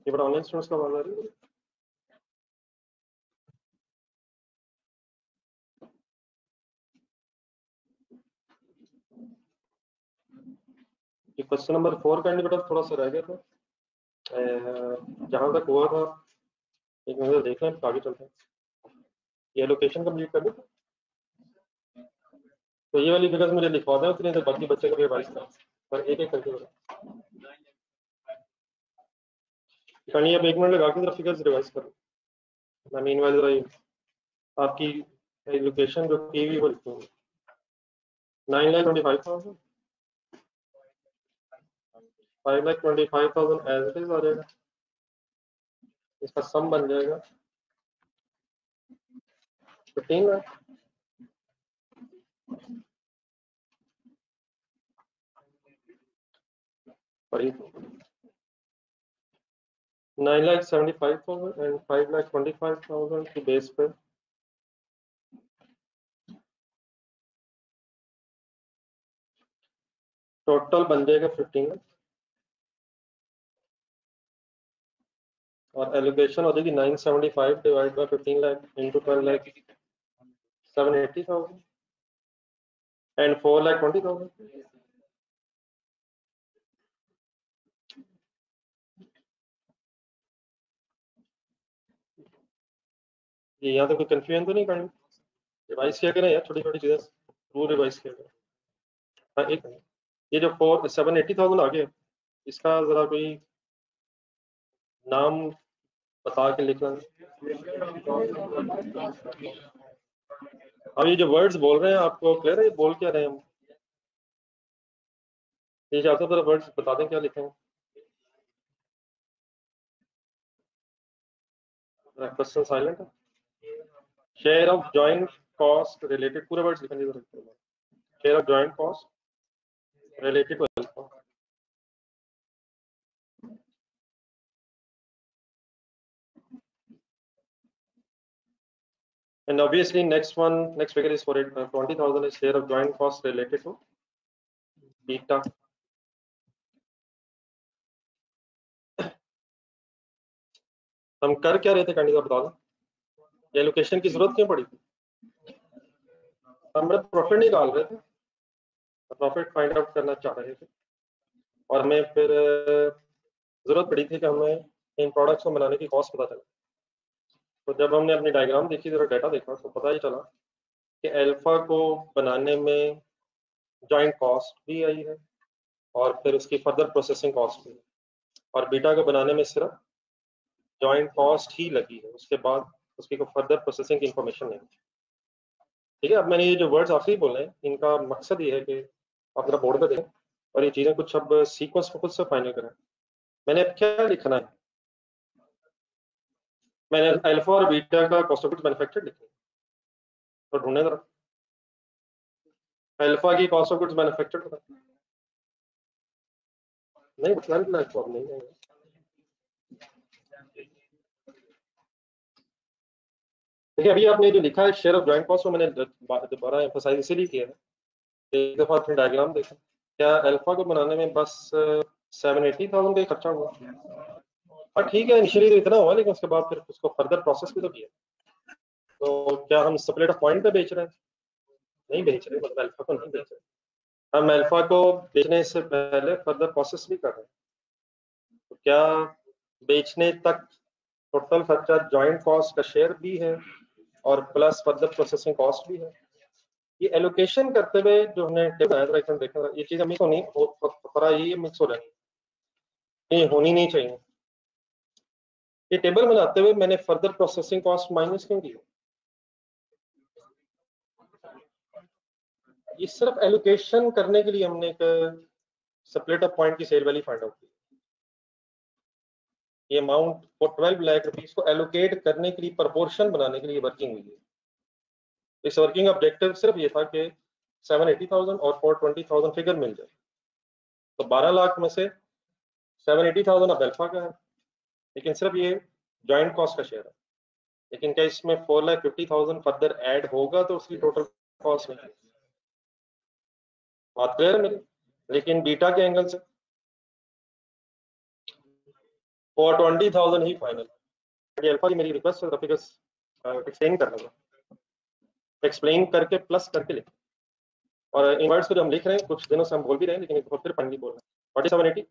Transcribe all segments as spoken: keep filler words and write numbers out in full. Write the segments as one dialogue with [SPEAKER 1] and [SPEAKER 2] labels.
[SPEAKER 1] ये बड़ा online students का आवाज आ रही है। ये क्वेश्चन नंबर फोर का बेटा थोड़ा सा रह गया था, जहां तक हुआ था एक नजर देख लें, आगे चलते हैं। ये लोकेशन कंप्लीट कर दो, तो ये वाली फिगर्स मुझे लिखवा दें, उतने देर बाकी बच्चे को रिवाइज करें, पर एक एक करके बता। कहीं अब एक मिनट लगा के जरा फिगर्स रिवाइज करो। मैं मीनवाइल जरा आपकी लोकेशन जो की हुई वो लिखूंगी। Nine lakh twenty five thousand five lakh twenty five thousand as it is आ जाएगा। इसका सम बन जाएगा fifteen lakh. Nine lakh seventy five thousand and five lakh twenty five thousand की बेस पे टोटल बन जाएगा फिफ्टीन लाख, और एलोकेशन हो जाएगी nine seventy five divide by fifteen lakh into twelve lakh seven eighty thousand and four lakh twenty thousand. ये यहाँ तो कोई कंफ्यूजन तो नहीं करनी, रिवाइज किया करें यार, छोटी छोटी चीजें रूल रिवाइज किया करें। हाँ एक मिनट, ये जो फोर सेवन एटी थाउजेंड आ गया, इसका जरा कोई नाम बता के लिखना। अब ये जो वर्ड्स बोल रहे हैं आपको क्लियर है, ये बोल क्या रहे हैं हम? ये चाहते जरा वर्ड्स बता दें क्या लिखेंगे। क्वेश्चन साइलेंट है। Share of joint cost related, पूरे वर्ड्स लिखने की जरूरत है। Share of joint cost related to alpha. And obviously next one, next figure is for it, uh, twenty thousand is share of joint cost related to beta. हम कर क्या रहे थे कैंडी का बता दो, ये लोकेशन की जरूरत क्यों पड़ी थी? हम प्रॉफिट निकाल रहे थे, प्रॉफिट फाइंड आउट करना चाह रहे थे, और हमें फिर जरूरत पड़ी थी कि हमें इन प्रोडक्ट्स को बनाने की कॉस्ट पता चले। तो जब हमने अपनी डायग्राम देखी, जरा डाटा देखा, तो पता ही चला कि अल्फा को बनाने में जॉइंट कॉस्ट भी आई है और फिर उसकी फर्दर प्रोसेसिंग कॉस्ट भी, और बीटा को बनाने में सिर्फ जॉइंट कॉस्ट ही लगी है, उसके बाद उसकी कोई फर्दर प्रोसेसिंग की इंफॉर्मेशन नहीं। ठीक है, अब मैंने ये जो वर्ड्स आखिरी बोले हैं, इनका मकसद ये है कि आप जरा बोर्ड पे देखें और ये चीजें कुछ अब सीक्वेंस में खुद से फाइनल करें। मैंने अब क्या लिखना है, मैंने अल्फा और बीटा का कॉस्ट ऑफ गुड्स मैन्युफैक्चर्ड लिखा है, तो ढूंढने जरा अल्फा की कॉस्ट ऑफ गुड्स मैन्युफैक्चर्ड बता। नहीं ट्वेल्व लाख तो अब नहीं है। देखिए अभी आपने जो लिखा है शेयर ऑफ जॉइंट कॉस्ट, मैंने दोबारा एम्फसाइज इसीलिए किया है, एक दफा अपनी डायग्राम देखा, क्या अल्फा को बनाने में बस सेवन एटी थाउजेंड का खर्चा हुआ, और ठीक है इनिशियली तो इतना हुआ, लेकिन उसके बाद फिर उसको फर्दर प्रोसेस भी तो किया। तो क्या हम सप्लाइड ऑफ पॉइंट पे बेच रहे हैं? नहीं बेच रहे, मतलब अल्फा को नहीं बेच रहे, हम अल्फा को बेचने से पहले फर्दर प्रोसेस भी कर रहे हैं। तो क्या बेचने तक टोटल खर्चा जॉइंट कॉस्ट का शेयर भी है और प्लस फर्दर प्रोसेसिंग कॉस्ट भी है। ये एलोकेशन करते हुए जो हमने टेबल देखा देखा ये चीज हमें को नहीं थोड़ा ये मिक्स हो रहा है, ये होनी नहीं चाहिए। ये टेबल बनाते हुए मैंने फर्दर प्रोसेसिंग कॉस्ट माइनस क्यों की? ये सिर्फ एलोकेशन करने के लिए हमने एक सेपरेट ऑफ पॉइंट की सेल वैल्यू फाइंड आउट की। ये amount for twelve lakh rupees को एलोकेट करने के लिए, प्रोपोर्शन बनाने के लिए वर्किंग हुई है। इस वर्किंग ऑब्जेक्टिव सिर्फ ये था कि सेवन एटी थाउजेंड और फोर ट्वेंटी थाउजेंड फिगर मिल जाए। तो बारह लाख में से सेवन एटी थाउजेंड अब अल्फा का है, लेकिन सिर्फ ये जॉइंट कॉस्ट का शेयर है। लेकिन क्या इसमें four lakh fifty thousand further add होगा तो उसकी टोटल कॉस्ट नहीं? बात क्लियर है मेरी? लेकिन बीटा के एंगल से और ट्वेंटी थाउजेंड ही फाइनल। अल्फा की मेरी रिक्वेस्ट है फिगर्स एक्सप्लेन करना था, एक्सप्लेन करके प्लस करके लिख, और इनवर्ट्स को जो हम लिख रहे हैं कुछ दिनों से हम बोल भी रहे हैं, लेकिन एक बार फिर पढ़नी बोल रहे हैं। Forty seven eighty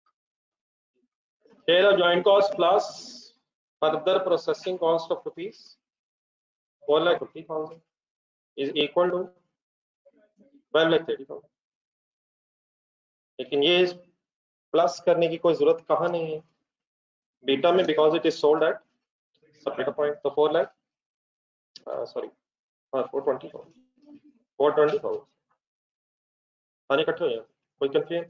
[SPEAKER 1] share of joint cost plus further processing cost of rupees four lakh fifty thousand is equal to twelve lakh thirty thousand। लेकिन ये प्लस करने की कोई जरूरत कहाँ नहीं है बीटा में, because it is sold at सबडेटा पॉइंट। तो फोर लाख सॉरी हाँ four twenty thousand four twenty thousand सारे इकट्ठे हो जाए, कोई कंफ्यूजन?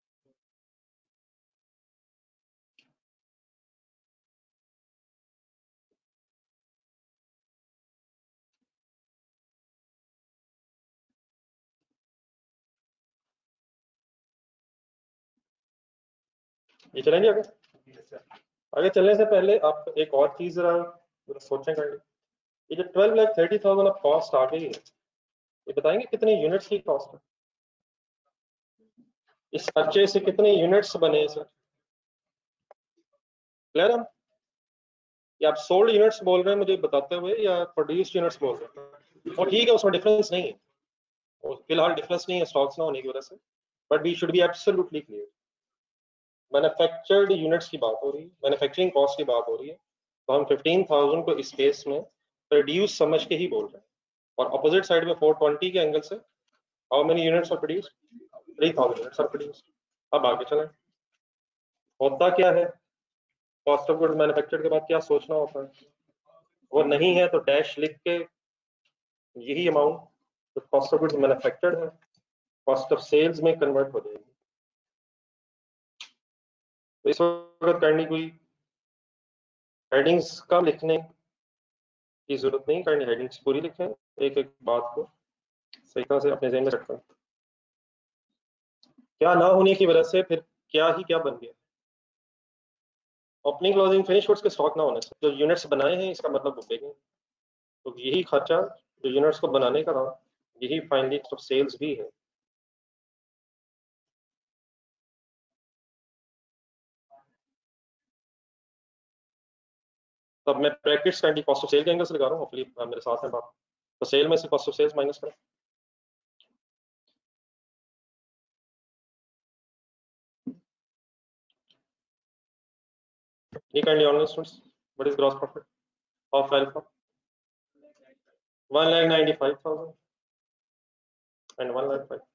[SPEAKER 1] ये चलेंगे आगे। आगे चलने से पहले आप एक और चीज जरा सोचें कर, ये जो twelve lakh thirty thousand of cost आ गई है, ये बताएंगे कितने यूनिट्स की कॉस्ट है, इस खर्चे से कितने यूनिट्स बने सर? क्लियर है? या आप सोल्ड यूनिट्स बोल रहे हैं मुझे बताते हुए, या प्रोड्यूस्ड यूनिट्स बोल रहे हैं? और ठीक है, उसमें डिफरेंस नहीं है, फिलहाल डिफरेंस नहीं है स्टॉक्स ना होने की वजह से, but we should be absolutely clear. Manufactured units की बात हो रही है, मैन्युफैक्चरिंग कॉस्ट की बात हो रही है, तो हम फिफ्टीन थाउजेंड को इस केस में प्रोड्यूस समझ के ही बोल रहे हैं, और अपोजिट साइड में फोर ट्वेंटी के एंगल से how many units are produced? Three thousand units are produced. अब आगे चलें, होता क्या है कॉस्ट ऑफ गुड्स मैन्युफैक्चर्ड के बाद क्या सोचना होता है? वो नहीं है तो डैश लिख के यही अमाउंट जो कॉस्ट ऑफ गुड्स मैन्युफैक्चर्ड है कॉस्ट ऑफ सेल्स में कन्वर्ट हो जाएगी। तो इस वक्त करनी कोई हेडिंग्स कम लिखने की जरूरत नहीं, करनी हेडिंग्स पूरी लिखें, एक एक बात को सही तरह से अपने ज़हन में रखें। क्या ना होने की वजह से फिर क्या ही क्या बन गया, ओपनिंग क्लोजिंग फिनिश गुड्स के स्टॉक ना होने से जो यूनिट्स बनाए हैं इसका मतलब वो बिकेंगे, तो यही खर्चा जो यूनिट्स को बनाने का रहा यही फाइनली सेल्स भी है। तब मैं practice kindly cost of sale के एंगल से लगा रहा हूँ, होपफुली मेरे साथ हैं बात। तो सेल में से कॉस्ट ऑफ सेल्स माइनस करें, ये kindly online students what is gross profit of alpha? One lakh ninety five thousand and one lakh five.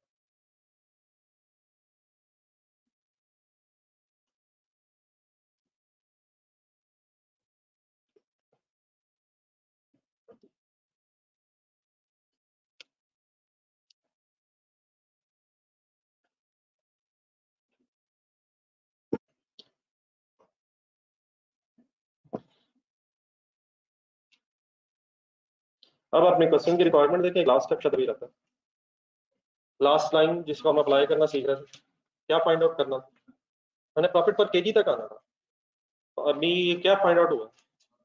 [SPEAKER 1] अब अपने क्वेश्चन की रिक्वायरमेंट देखें, लास्ट स्टेप शायद भी रहता है, लास्ट लाइन जिसको हम अप्लाई करना सीख रहे थे, क्या फाइंड आउट करना था? मैंने प्रॉफिट पर केजी तक आना था, तो अभी क्या फाइंड आउट हुआ?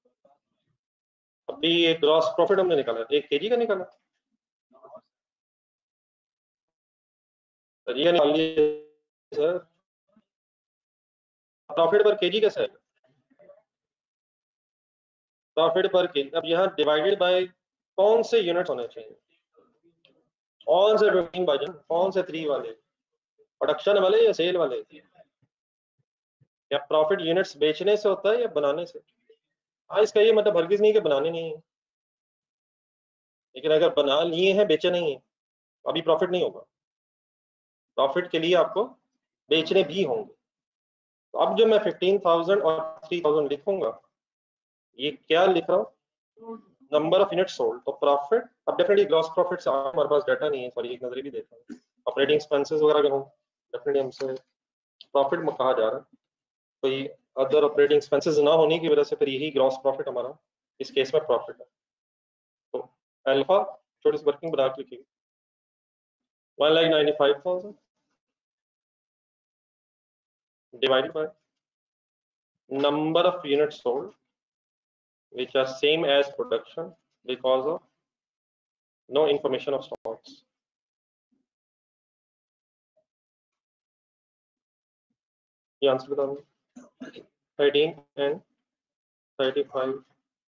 [SPEAKER 1] अभी एक ग्रॉस प्रॉफिट हमने निकाला, एक केजी का निकाला, केजी का निकाल लिए सर। प्रॉफिट पर केजी कैसे आएगा? प्रॉफिट पर केजी, अब यहाँ डिवाइडेड बाय कौन से यूनिट्स होने चाहिए, कौन से वर्किंग बाजन, कौन से थ्री वाले, प्रोडक्शन वाले या सेल वाले? या प्रॉफिट यूनिट्स बेचने से होता है या बनाने से? हाँ, इसका ये मतलब हरगिज नहीं कि बनाने नहीं है, लेकिन अगर बना लिए हैं बेचे नहीं है अभी प्रॉफिट नहीं होगा, प्रॉफिट के लिए आपको बेचने भी होंगे। तो अब जो मैं फिफ्टीन थाउजेंड और थ्री थाउजेंड लिखूंगा, ये क्या लिख रहा हूँ? नंबर ऑफ यूनिट सोल्ड, तो प्रॉफिट अब डेफिनेटली ग्रॉस प्रॉफिट से हमारे पास डाटा नहीं है, सॉरी एक नजर भी देखा है, ऑपरेटिंग एक्सपेंसेस वगैरह अगर हो डेफिनेटली हमसे प्रॉफिट में कहा जा रहा है, तो ये अदर ऑपरेटिंग एक्सपेंसेस ना होने की वजह से फिर यही ग्रॉस प्रॉफिट हमारा इस केस में प्रॉफिट है। तो अल्फा छोटी सी वर्किंग बना के लिखिए, one lakh ninety five thousand divided by number of units sold which are same as production because of no information of stocks. ये आंसर बता दो। Thirteen and thirty five.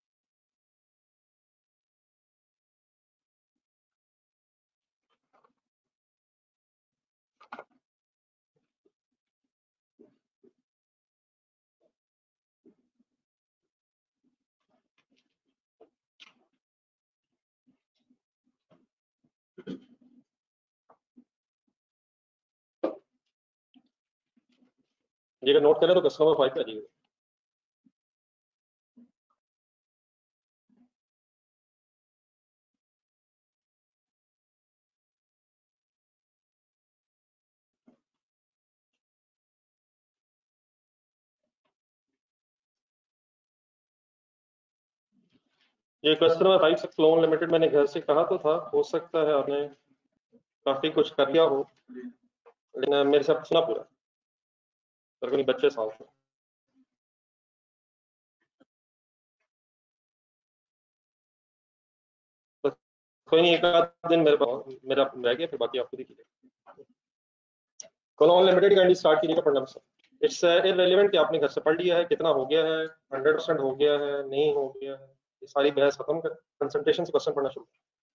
[SPEAKER 1] ये अगर नोट करें तो कस्टमर फाइव पे आ जाइएगा। ये कस्टमर फाइव से लोन लिमिटेड मैंने घर से कहा तो था, हो सकता है आपने काफी कुछ कर लिया हो, लेकिन मेरे साथ सुना पूरा तकरीबन बच्चे साल से। बस कोई नहीं, एक आध दिन मेरे पास मेरा रह गया, फिर बाकी आपको देखिए। लोन लिमिटेड काइंडली स्टार्ट कीजिएगा पढ़ना से। इट्स इररिलेवेंट कि आपने घर से पढ़ लिया है, कितना हो गया है, हंड्रेड परसेंट हो गया है, नहीं हो गया है, ये सारी बहस खत्म कर कंसंट्रेशन से क्वेश्चन पढ़ना शुरू।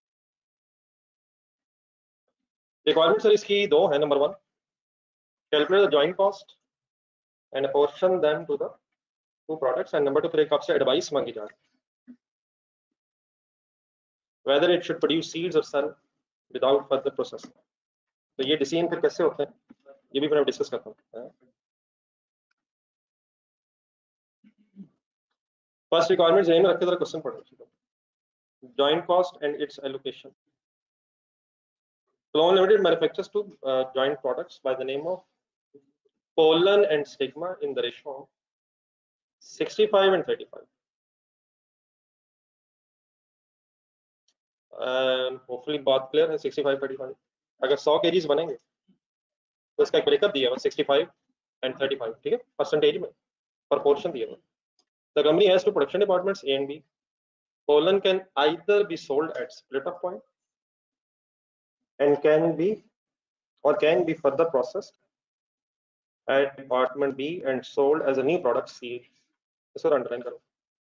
[SPEAKER 1] रिक्वायरमेंट्स सर इसकी दो है। Number one, calculate the joint cost and apportion them to the two products. And number two, फिर एक आपसे एडवाइस मांगी जा रही है whether it should produce seeds or cell without further processing। तो ये डिसीजन फिर कैसे होते हैं, ये भी मैं डिस्कस करता हूँ। फर्स्ट रिक्वायरमेंट ध्यान में रख के जरा क्वेश्चन पढ़ो। Joint cost and its allocation. Clone Limited manufactures two uh, joint products by the name of pollen and stigma in the ratio of sixty-five and thirty-five. And hopefully बात clear है। sixty-five thirty-five अगर one hundred KGs बनेंगे तो इसका एक breakup दिया हुआ sixty-five and thirty-five, ठीक है, परसेंटेज में proportion दिया हुआ। The company has two production departments A and B. Pollen can either be sold at split up point and can be or can be further processed at department B and sold as a new product C। इसको underline करो।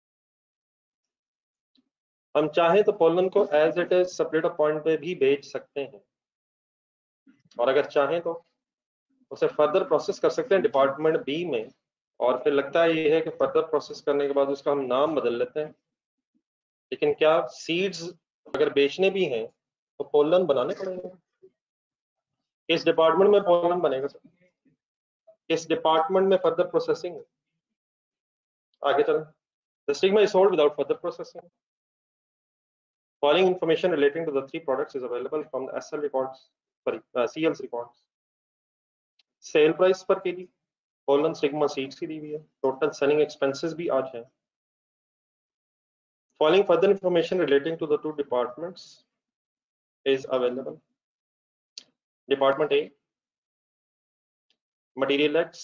[SPEAKER 1] हम चाहें तो pollen को as it is split up point पे भी बेच सकते हैं, और अगर चाहें तो उसे फर्दर प्रोसेस कर सकते हैं डिपार्टमेंट बी में। और फिर लगता है ये है कि फर्दर प्रोसेस करने के बाद उसका हम नाम बदल लेते हैं। लेकिन क्या सीड्स अगर बेचने भी हैं तो पोलन बनाने पड़ेंगे। किस डिपार्टमेंट में पोलन बनेगा सर, किस डिपार्टमेंट में फर्दर प्रोसेसिंग है? आगे चलें। The stigma is sold without further processing. Following information relating to the three products is available from the S L records, sorry, uh, C L's records. Sale price per kg, pollen stigma seeds की दी हुई है, total selling expenses भी आज हैं। Following further information relating to the two departments is available. Department A, material X,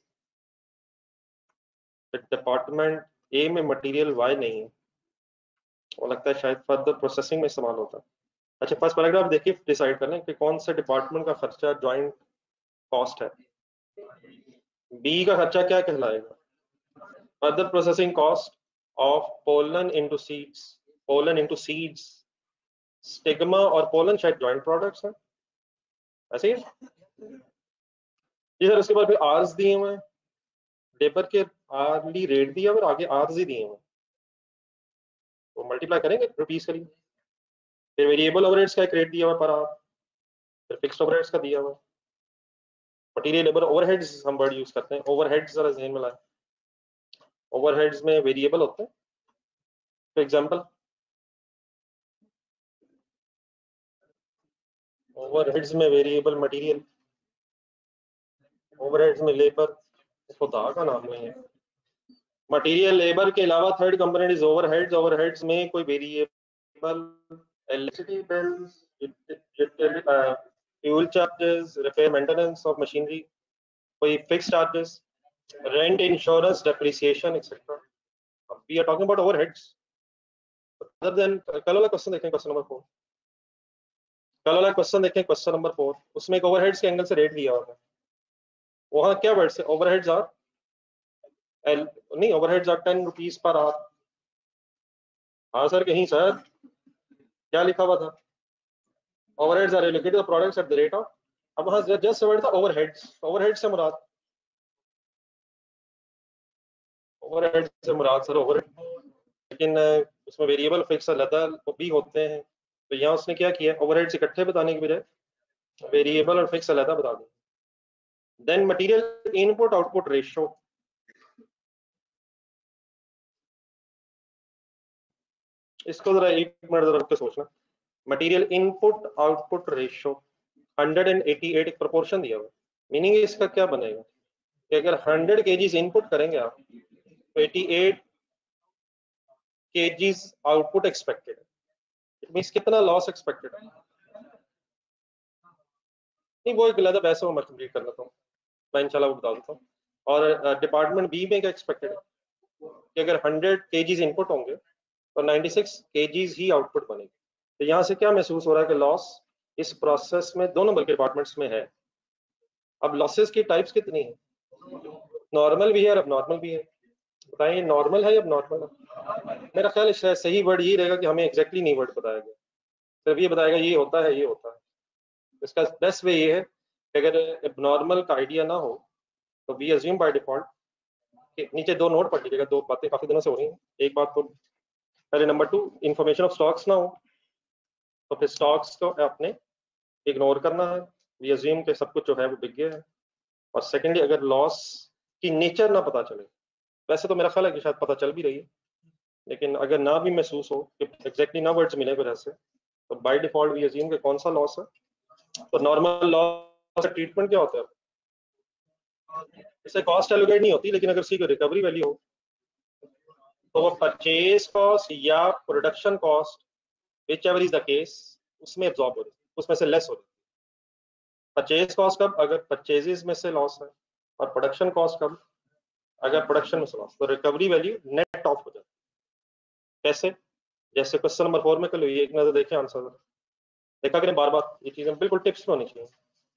[SPEAKER 1] department A में material Y नहीं है, वो लगता है शायद फर्दर प्रोसेसिंग में इस्तेमाल होता है। अच्छा, फर्स्ट पैराग्राफ देखिए, डिसाइड कर लें कि कौन से डिपार्टमेंट का खर्चा ज्वाइंट कॉस्ट है। बी का खर्चा क्या कहलाएगा? Further processing cost of pollen into seeds, pollen into seeds, stigma और पोलन शायद ज्वाइंट प्रोडक्ट्स हैं, ऐसे ही जी सर। उसके बाद फिर आर्स दिए हुए हैं, लेबर के आर्ली रेट दिया और आगे आर्स ही दिए हुए हैं, तो मल्टीप्लाई करेंगे रुपीस के लिए। फिर वेरिएबल ओवरहेड्स का एक रेट दिया हुआ पर आवर, फिर फिक्स्ड ओवरहेड्स का दिया हुआ। मटेरियल लेबर ओवरहेड्स हम वर्ड यूज करते हैं, ओवरहेड्स जरा ध्यान में लाएं। ओवरहेड्स में वेरिएबल होते हैं। फॉर एग्जांपल ओवरहेड्स में वेरिएबल मटेरियल, ओवरहेड्स में लेबर, खुदा का नाम नहीं है। मटेरियल लेबर के अलावा third component is overheads. Overheads में कोई variable electricity bills, fuel charges, repair maintenance of machinery, कोई fix charges, rent, insurance, depreciation etcetera. We are talking about overheads. Other than कल वाला क्वेश्चन देखें, क्वेश्चन नंबर फोर। कल वाला question देखें, question number four. उसमें एक ओवरहेड्स के एंगल से रेट दिया हुआ है। वहां क्या वर्ड से ओवरहेड्स आर एल नहीं, overheads are ten rupees per hour. हाँ सर, कहीं सर क्या लिखा हुआ था? Overheads are allocated products at the rate of, अब वहां जस्ट वर्ड था ओवरहेड्स। ओवरहेड से मुराद, ओवरहेड से मुराद सर ओवरहेड, लेकिन उसमें वेरिएबल फिक्स अलग भी होते हैं, तो यहाँ उसने क्या किया, ओवरहेड्स इकट्ठे बताने की बजाय वेरिएबल और फिक्स अलग बता दें। Then material input output ratio, इसको जरा एक मिनट जरा रुक के सोचना। Material input output ratio hundred and eighty eight एक प्रोपोर्शन दिया हुआ, मीनिंग इसका क्या बनेगा कि अगर हंड्रेड केजीज इनपुट करेंगे आप तो eighty eight kgs output expected है। इट मींस कितना लॉस एक्सपेक्टेड है? नहीं, वो एक अलग पैसा मैं कंप्लीट कर लेता हूँ, मैं इंशाल्लाह वो बता देता हूँ। और डिपार्टमेंट बी में क्या एक्सपेक्टेड है कि अगर हंड्रेड केजीज इनपुट होंगे तो नाइन्टी सिक्स केजीज ही आउटपुट बनेगी। तो यहाँ से क्या महसूस हो रहा है कि लॉस इस प्रोसेस में दो नंबर के डिपार्टमेंट्स में है। अब लॉसेस की टाइप्स कितनी है? नॉर्मल भी है और अब नॉर्मल भी है। बताइए नॉर्मल है या अब नॉर्मल है? मेरा ख्याल है सही वर्ड यही रहेगा कि हमें एग्जैक्टली नहीं वर्ड बताया गया, सिर्फ ये बताएगा ये होता है ये होता है। इसका बेस्ट वे ये है कि अगर एबनॉर्मल का आइडिया ना हो तो वी अज्यूम बाय डिफॉल्ट कि नीचे दो नोट पढ़ लीजिएगा, दो बातें काफी दिनों से हो रही हैं। एक बात तो पहले, number two, information of stocks ना हो तो फिर स्टॉक्स को आपने इग्नोर करना है, वी अज्यूम कि सब कुछ जो है वो बिक गया है। और सेकेंडली, अगर लॉस की नेचर ना पता चले, वैसे तो मेरा ख्याल है कि शायद पता चल भी रही है, लेकिन अगर ना भी महसूस हो कि एग्जैक्टली ना वर्ड्स मिले वजह से, तो बाय डिफॉल्ट वी अज्यूम कि कौन सा लॉस है। तो नॉर्मल लॉस का ट्रीटमेंट क्या होता है? इससे कॉस्ट एलोकेट नहीं होती, लेकिन अगर सी को रिकवरी वैल्यू हो तो वो परचेज कॉस्ट या production cost, whichever is the case, उसमें एब्जॉर्ब हो रही है, उसमें से लेस हो रही है। परचेज कॉस्ट कब? अगर परचेजेस में से लॉस है, और प्रोडक्शन कॉस्ट कब? अगर प्रोडक्शन में से लॉस। तो रिकवरी वैल्यू नेट ऑफ हो जाती है। कैसे? जैसे क्वेश्चन नंबर फोर में कर लो, ये एक नजर देखें आंसर, देखा करें बार बार, ये चीजें बिल्कुल टिप्स में होनी चाहिए।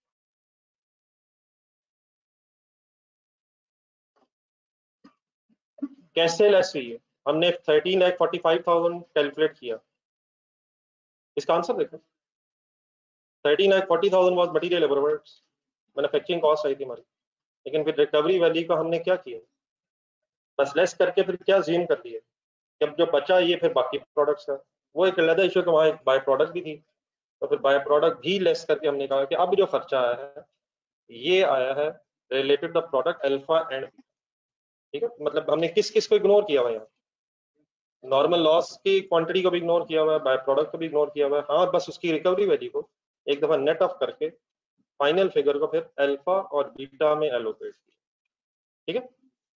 [SPEAKER 1] कैसे लेस हुई है? हमने thirteen lakh forty five thousand calculate किया, इसका आंसर देखो, thirteen lakh forty thousand was material overheads, manufacturing cost आई थी हमारी। लेकिन फिर रिकवरी वैल्यू का हमने क्या किया, बस लेस करके फिर क्या जीम कर दिया, जब जो बचा ये फिर बाकी प्रोडक्ट्स है। वो एक अलग इशू कि वहाँ एक बाय प्रोडक्ट भी थी, तो फिर बाय प्रोडक्ट भी लेस करके हमने कहा कि अब जो खर्चा आया है ये आया है related the product alpha and, ठीक है। मतलब हमने किस किस को इग्नोर किया हुआ है यहाँ? नॉर्मल लॉस की क्वांटिटी को भी इग्नोर किया हुआ है, बाय प्रोडक्ट को भी इग्नोर किया हुआ है। हाँ, बस उसकी रिकवरी वैल्यू को एक दफा नेट ऑफ करके फाइनल फिगर को फिर अल्फा और बीटा में एलोकेट किया, ठीक है।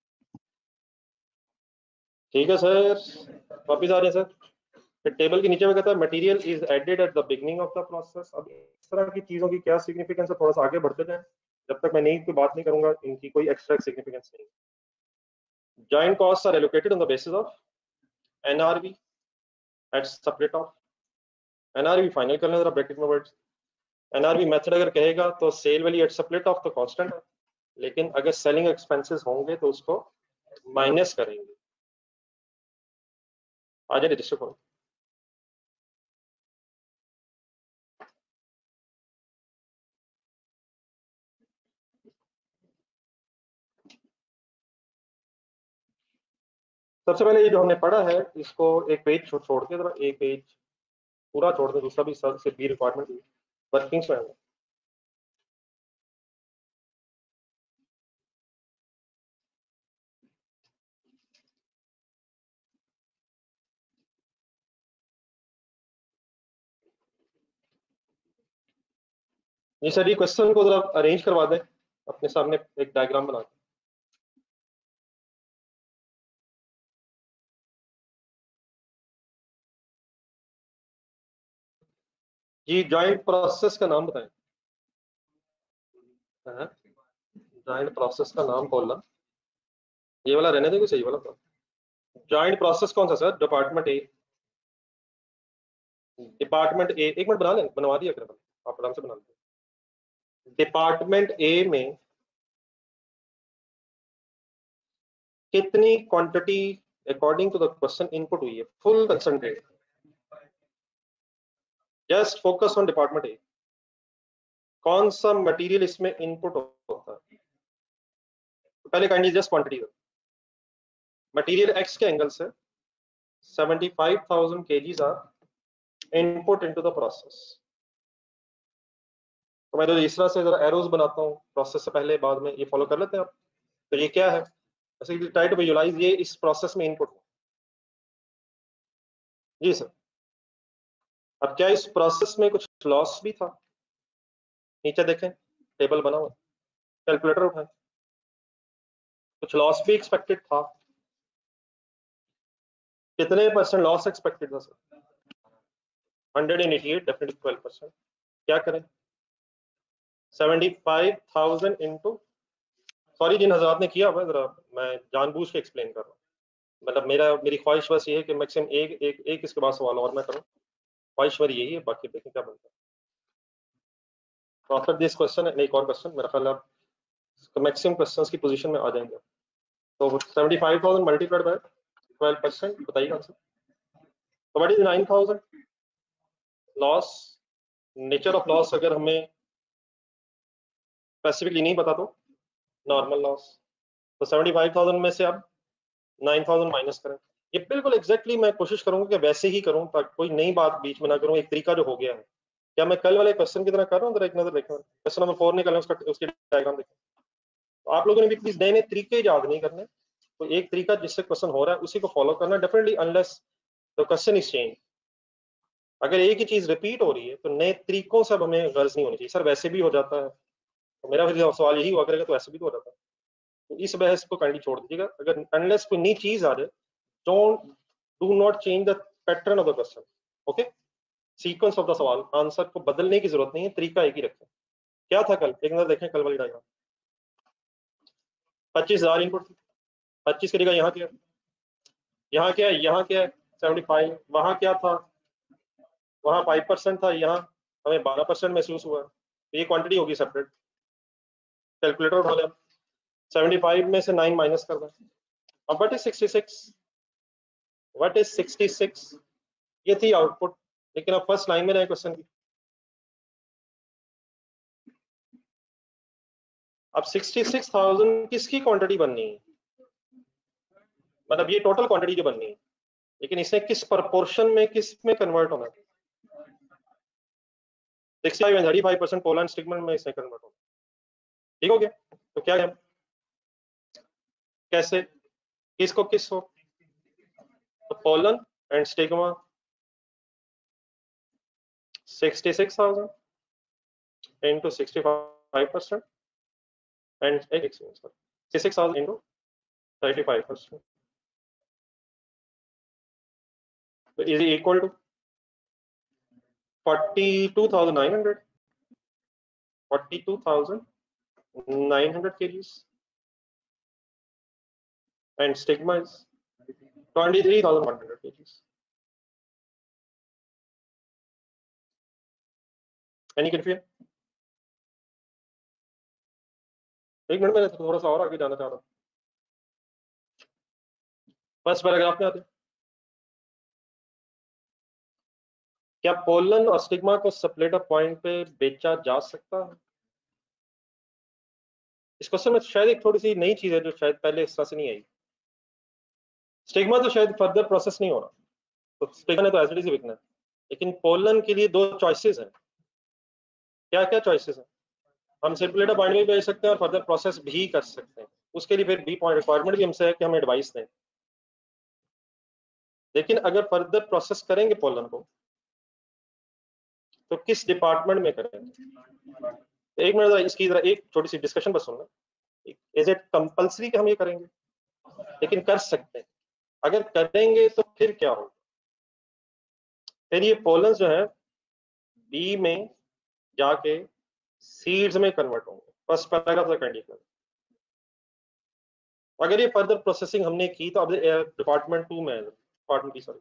[SPEAKER 1] ठीक है सर, वापिस आ रहे हैं सर। फिर टेबल के नीचे में कहता है material is added at the beginning of the process. अब इस तरह की चीजों की क्या सिग्निफिकेंस है, थोड़ा सा आगे बढ़ते जाए, जब तक मैं नहीं कोई बात नहीं करूंगा इनकी कोई एक्स्ट्रा सिग्निफिकेंस नहीं। Joint cost are allocated on the basis of NRV at separate off, NRV final कर लें जरा ब्रैकेट में वर्ड्स। एनआरवी मेथड अगर कहेगा तो sale value at separate off तो कांस्टेंट है, लेकिन अगर सेलिंग एक्सपेंसेस होंगे तो उसको माइनस करेंगे। आ जाए रजिस्टर करो। सबसे पहले ये जो हमने पढ़ा है इसको एक पेज छोड़ छोड़ के जरा एक पेज पूरा छोड़ दें, दूसरा भी सर सिर्फ बी रिक्वायरमेंट वर्किंग्स में है। जी सर, ये क्वेश्चन को जरा अरेंज करवा दें अपने सामने एक डायग्राम बना के। जी जॉइंट प्रोसेस का नाम बताएं। जॉइंट प्रोसेस का नाम बोलना, ये वाला रहने देंगे, सही वाला था। जॉइंट प्रोसेस कौन सा sir? Department A, department A, एक मिनट बना लें, बनवा दिया कर आप आराम से बना लें। डिपार्टमेंट ए में कितनी quantity according to the question input हुई है, full concentrate. Just focus on department A, कौन सा मटेरियल इसमें इनपुट होता है। तो पहले काइंडली जस्ट क्वांटिटी दो। मटेरियल एक्स के एंगल से seventy five thousand kgs are input into the process. तो मैं तो इस तरह से जरा एरोज बनाता हूँ प्रोसेस से पहले बाद में, ये फॉलो कर लेते हैं आप। तो ये क्या है, ट्राई टू विजुअलाइज, ये इस प्रोसेस में इनपुट। जी सर। अब क्या इस प्रोसेस में कुछ लॉस भी था? नीचे देखें टेबल बना हुआ, कैलकुलेटर उठाएं, कुछ लॉस भी एक्सपेक्टेड था। कितने परसेंट लॉस एक्सपेक्टेड था sir? Hundred and eighty eight, definitely twelve percent. क्या करें, seventy five thousand into, sorry जिन हजरात ने किया हुआ, जरा मैं जानबूझ के एक्सप्लेन कर रहा हूँ, मतलब मेरा मेरी ख्वाहिश बस ये है कि मैक्सिमम एक एक एक इसके बाद सवाल और मैं करूँ, ख्वाहिश मेरी यही है, बाकी देखें क्या बनता है। तो आफ्टर दिस क्वेश्चन एक और क्वेश्चन, मेरा ख्याल आप मैक्सिमम क्वेश्चंस की पोजीशन में आ जाएंगे। तो seventy five thousand multiplied by twelve percent, बताइए आंसर। तो what is nine thousand loss? Nature of loss अगर हमें स्पेसिफिकली नहीं पता तो नॉर्मल लॉस। तो सेवेंटी फाइव थाउजेंड में से अब नाइन थाउजेंड माइनस करें। ये बिल्कुल एग्जैक्टली मैं कोशिश करूंगा कि वैसे ही करूं, ताकि कोई नई बात बीच में ना करूं, एक तरीका जो हो गया है। क्या मैं कल वाले क्वेश्चन की तरह कर रहा हूँ? एक नजर देखें, क्वेश्चन नंबर फोर निकालें, उसका उसकी डायग्राम देखें। तो आप लोगों ने भी प्लीज नए नए तरीके याद नहीं करने, तो एक तरीका जिससे क्वेश्चन हो रहा है उसी को फॉलो करना, definitely unless the question is change. अगर एक ही चीज रिपीट हो रही है तो नए तरीकों से हमें गर्ज नहीं होनी चाहिए। सर वैसे भी हो जाता है, तो मेरा फिर सवाल यही हुआ करेगा तो ऐसे भी तो हो जाता है। तो इस बहस को काइंडली छोड़ दीजिएगा। अगर अनलेस कोई नई चीज आ जाए, don't do not change the pattern of the question, okay, sequence of the सवाल, आंसर को बदलने की जरूरत नहीं है, तरीका एक ही रखें। क्या था कल, एक नजर देखें कल वाली डायग्राम। पच्चीस हजार इनपुट, पच्चीस की जगह यहाँ क्या, यहाँ क्या है, यहाँ क्या है सेवेंटी फाइव, वहां क्या था, वहां फाइव परसेंट था, यहाँ हमें बारह परसेंट महसूस हुआ। तो ये क्वांटिटी होगी सेपरेट। कैलकुलेटर उठा लें, सेवेंटी फाइव में से नाइन माइनस कर दें। अब what is sixty six, what is sixty six, ये थी आउटपुट। लेकिन अब फर्स्ट लाइन में रहे क्वेश्चन की, अब सिक्सटी सिक्स थाउजेंड किसकी क्वांटिटी बननी है, मतलब ये टोटल क्वांटिटी जो बननी है, लेकिन इसे किस प्रपोर्शन में, किस में कन्वर्ट होना है? Sixty five and thirty five percent pollen stigma में इसे कन्वर्ट होना। ठीक हो गया? तो क्या है, कैसे, किसको किस हो, तो pollen and stigma sixty six thousand into sixty-five percent and sixty-six thousand into thirty-five percent. So is equal to forty-two thousand nine hundred. forty-two thousand nine hundred kgs. And stigma is twenty-three thousand one hundred kgs. Any confusion? एक minute में थोड़ा सा और आगे जाना चाह रहा हूँ। फर्स्ट पैराग्राफ में आते हैं। क्या पोलन और स्टिग्मा को सप्लेटर पॉइंट पे बेचा जा सकता है? इस क्वेश्चन में शायद एक थोड़ी सी नई चीज है जो शायद पहले इस तरह से नहीं आई। स्टिग्मा तो शायद फर्दर प्रोसेस नहीं हो रहा, तो स्टिग्मा ने तो एसिड से बिकना है, लेकिन पोलन के लिए दो चॉइसेस हैं। क्या क्या चॉइसेस हैं? हम सर्कुलेटर पॉइंट भी भेज सकते हैं और फर्दर प्रोसेस भी कर सकते हैं। उसके लिए फिर बी पॉइंट रिक्वायरमेंट भी हमसे है कि हमें एडवाइस दें। लेकिन अगर फर्दर प्रोसेस करेंगे पोलन को, तो किस डिपार्टमेंट में करेंगे? एक मिनट इसकी जरा एक छोटी सी डिस्कशन बस सुनना। इज इट कंपल्सरी कि हम ये करेंगे? लेकिन कर सकते हैं। अगर करेंगे तो फिर क्या होगा? फिर ये पोलन जो है बी में जाके सीड्स में कन्वर्ट होंगे। फर्स्ट पैराग्राफ से कंडीशन। अगर ये फर्दर प्रोसेसिंग हमने की तो अब डिपार्टमेंट टू में, डिपार्टमेंट सॉरी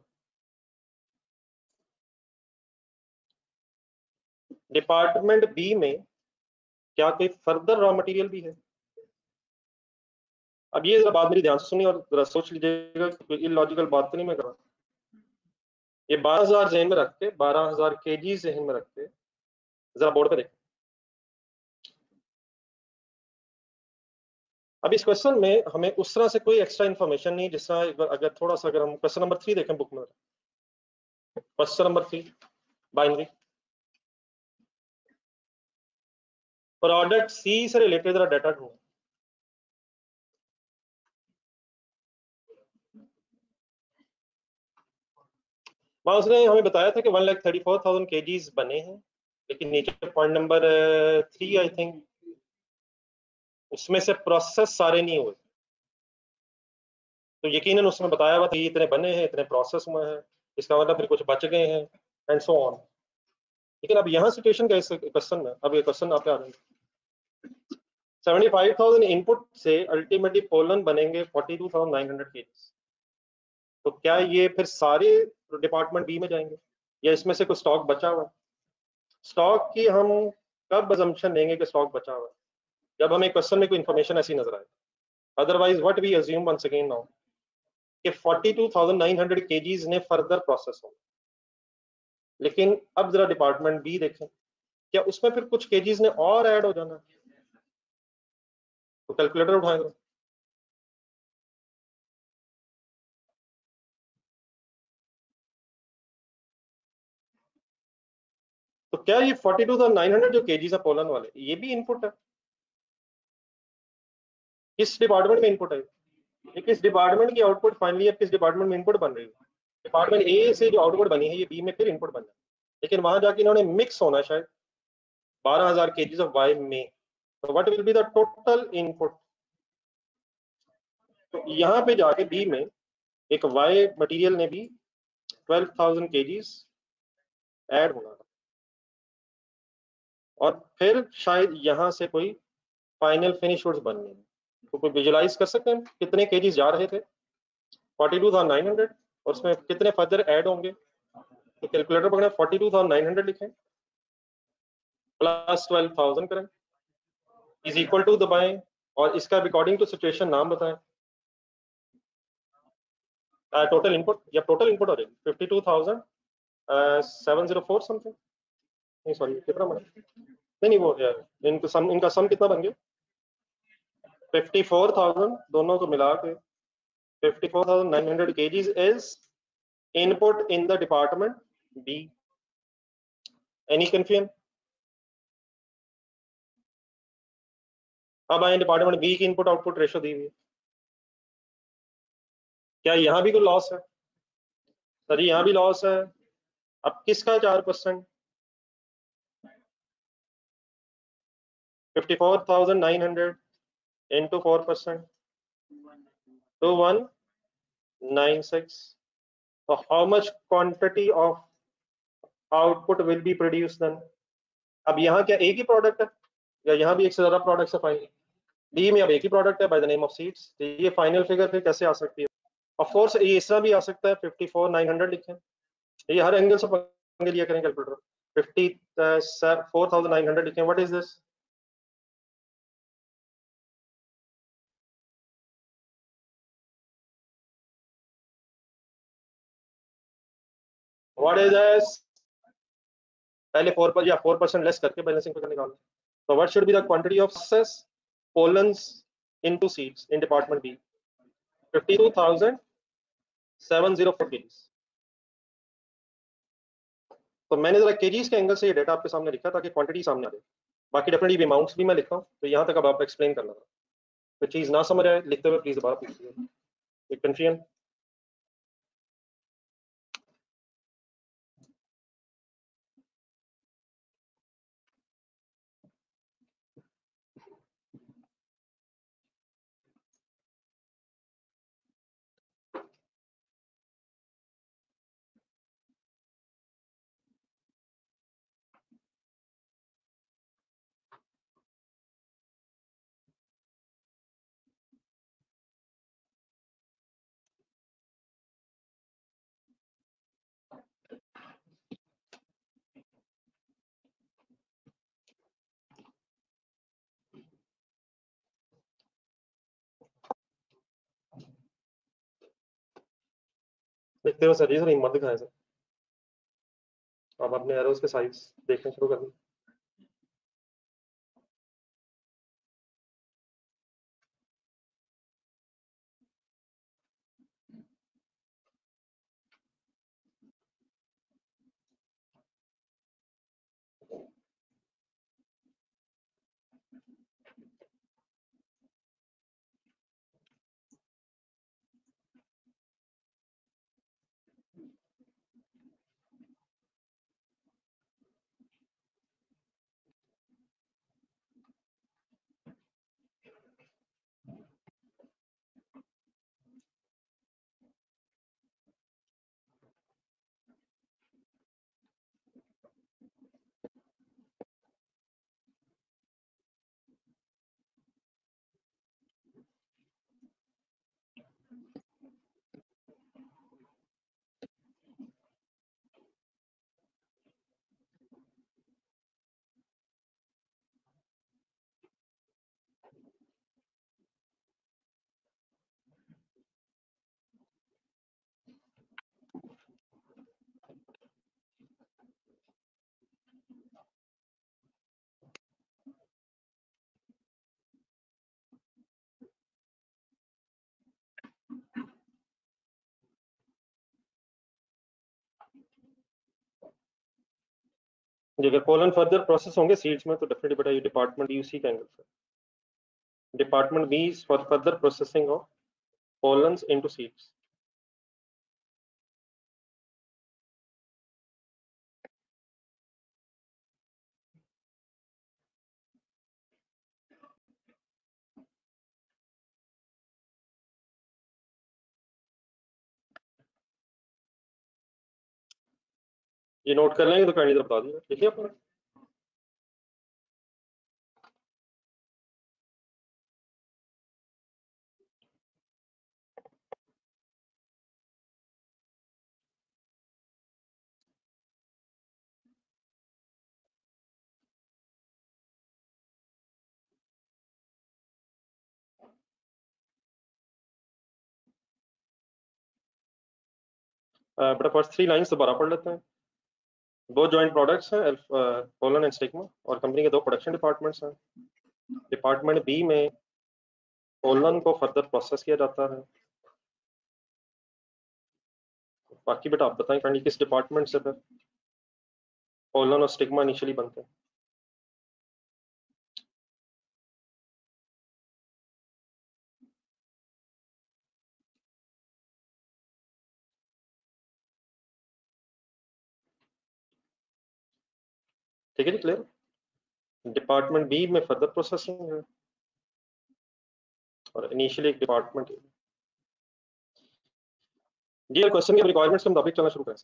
[SPEAKER 1] डिपार्टमेंट बी में क्या कोई फर्दर रॉ मटेरियल भी है? अब ये जरा बात मेरी ध्यान से सुनिए और जरा सोच लीजिएगा, कोई इलॉजिकल बात तो नहीं मैं कर रहा। ये बारह हजार जहन में रख के, बारह हजार के जी जहन में रख के जरा बोर्ड पे देखें। अब इस क्वेश्चन में हमें उस तरह से कोई एक्स्ट्रा इन्फॉर्मेशन नहीं, जिस तरह अगर थोड़ा सा अगर हम क्वेश्चन नंबर थ्री देखें बुक में, question number three binary product C से रिलेटेड जरा डाटा ढूंढो। वहां उसने हमें बताया था कि one lakh thirty four thousand kgs बने हैं, लेकिन नीचे point number three I think उसमें से प्रोसेस सारे नहीं हुए। तो यकीनन उसमें बताया हुआ था ये इतने बने हैं, इतने प्रोसेस हुए हैं, इसका मतलब फिर कुछ बच गए हैं एंड सो ऑन। लेकिन अब यहाँ सिचुएशन का इस क्वेश्चन में, अब ये क्वेश्चन आप आ रहे हैं सेवेंटी फाइव थाउजेंड इनपुट से अल्टीमेटली पोलन बनेंगे forty two thousand nine hundred kgs. तो क्या ये फिर सारे डिपार्टमेंट बी में जाएंगे या इसमें से कुछ स्टॉक बचा हुआ है? स्टॉक की हम कब अजम्पशन लेंगे कि स्टॉक बचा हुआ है? जब हमें क्वेश्चन में कोई इन्फॉर्मेशन ऐसी नजर आए। Otherwise what we assume once again now कि forty two thousand nine hundred kgs ने फर्दर प्रोसेस हो। लेकिन अब जरा डिपार्टमेंट बी देखें, क्या उसमें फिर कुछ केजीज ने और ऐड हो जाना? तो कैलकुलेटर उठाएंगे। तो क्या ये forty two thousand nine hundred जो केजीज है पोलन वाले, ये भी इनपुट है? किस डिपार्टमेंट में इनपुट है? ये किस डिपार्टमेंट की आउटपुट फाइनली अब किस डिपार्टमेंट में इनपुट बन रही है? डिपार्टमेंट ए से जो आउटपुट बनी है ये बी में फिर इनपुट बन है, लेकिन वहां जाके इन्होंने मिक्स होना है शायद बारह हजार केजीज ऑफ वाई में। तो what will be the total input? तो यहाँ पे जाके बी में एक वाई मटेरियल ने भी ट्वेल्व थाउजेंड केजीज ऐड होना था, और फिर शायद यहाँ से कोई फाइनल फिनिश गुड्स बनने हैं। तो कोई विजुलाइज कर सकते हैं कितने केजीज जा रहे थे? Forty two thousand nine hundred, और उसमें कितने फर्दर ऐड होंगे? तो कैलकुलेटर पकड़े, forty two thousand nine hundred लिखें प्लस ट्वेल्व थाउजेंड करें इज इक्वल टू दबाएं, और इसका अकॉर्डिंग टू सिचुएशन नाम बताएं। टोटल इनपुट या टोटल इनपुट हो जाएगी fifty two thousand seven zero four something, नहीं सॉरी कितना बना, नहीं नहीं वो इनका सम इनका सम कितना बन गया? फिफ्टी फोर थाउजेंड दोनों को मिला के fifty four thousand nine hundred kgs is input in the department B. Any confusion? अब आए डिपार्टमेंट बी की इनपुट आउटपुट रेशो दी हुई है, क्या यहाँ भी कोई लॉस है? सर यहाँ भी लॉस है। अब किसका चार percent? Fifty four thousand nine hundred into four percent two one nine six. So how much quantity of output will be produced then? अब यहाँ क्या एक ही प्रोडक्ट है या यहाँ भी एक से ज्यादा प्रोडक्ट है? फाइनली बी में अब एक ही प्रोडक्ट है by the name of seeds. तो ये फाइनल फिगर फिर कैसे आ सकती है? ऑफ कोर्स ये इस तरह भी आ सकता है, फिफ्टी फोर नाइन हंड्रेड लिखें, ये हर एंगल से पंगे लिया करें calculator. Fifty four thousand nine hundred लिखें, what is this? What is this? पहले फोर पर या फोर परसेंट लेस करके बैलेंसिंग फिगर निकालो। तो what should be the quantity of success pollens into seeds in department B? Fifty two thousand seven zero four kgs. तो मैंने जरा KGs के एंगल से ये डेटा आपके सामने लिखा ताकि क्वांटिटी सामने आ जाए। बाकी डेफिनेटली अमाउंट्स भी मैं लिखता हूँ, तो यहाँ तक अब आप एक्सप्लेन करना था। तो चीज ना समझ आए लिखते हुए प्लीज दोबारा पूछिए। कंफ्यूजन? देखते हो सर, ये सर हिम्मत दिखाए सर। अब अपने एरोस के साइज देखना शुरू कर दें। जी, अगर पोलन फर्दर प्रोसेस होंगे सीड्स में तो डेफिनेटली बेटा ये डिपार्टमेंट यूसी का angle sir. Department B is for further processing of pollens into seeds. ये नोट कर लेंगे तो काइंडली बता दीजिए, देखिए आपने। बेटा फर्स्ट थ्री लाइंस दोबारा पढ़ लेते हैं। दो जॉइंट प्रोडक्ट्स हैं, पोलन एंड स्टिग्मा, और कंपनी के दो प्रोडक्शन डिपार्टमेंट्स हैं। डिपार्टमेंट बी में पोलन को फर्दर प्रोसेस किया जाता है। बाकी बेटा आप बताएं काइंडली किस डिपार्टमेंट से फिर पोलन और स्टिग्मा इनिशियली बनते हैं। ठीक है जी, क्लियर। डिपार्टमेंट बी में फर्दर प्रोसेसिंग है और इनिशियली एक डिपार्टमेंट है। जी, क्वेश्चन के रिक्वायरमेंट्स के मुताबिक चलना शुरू करें।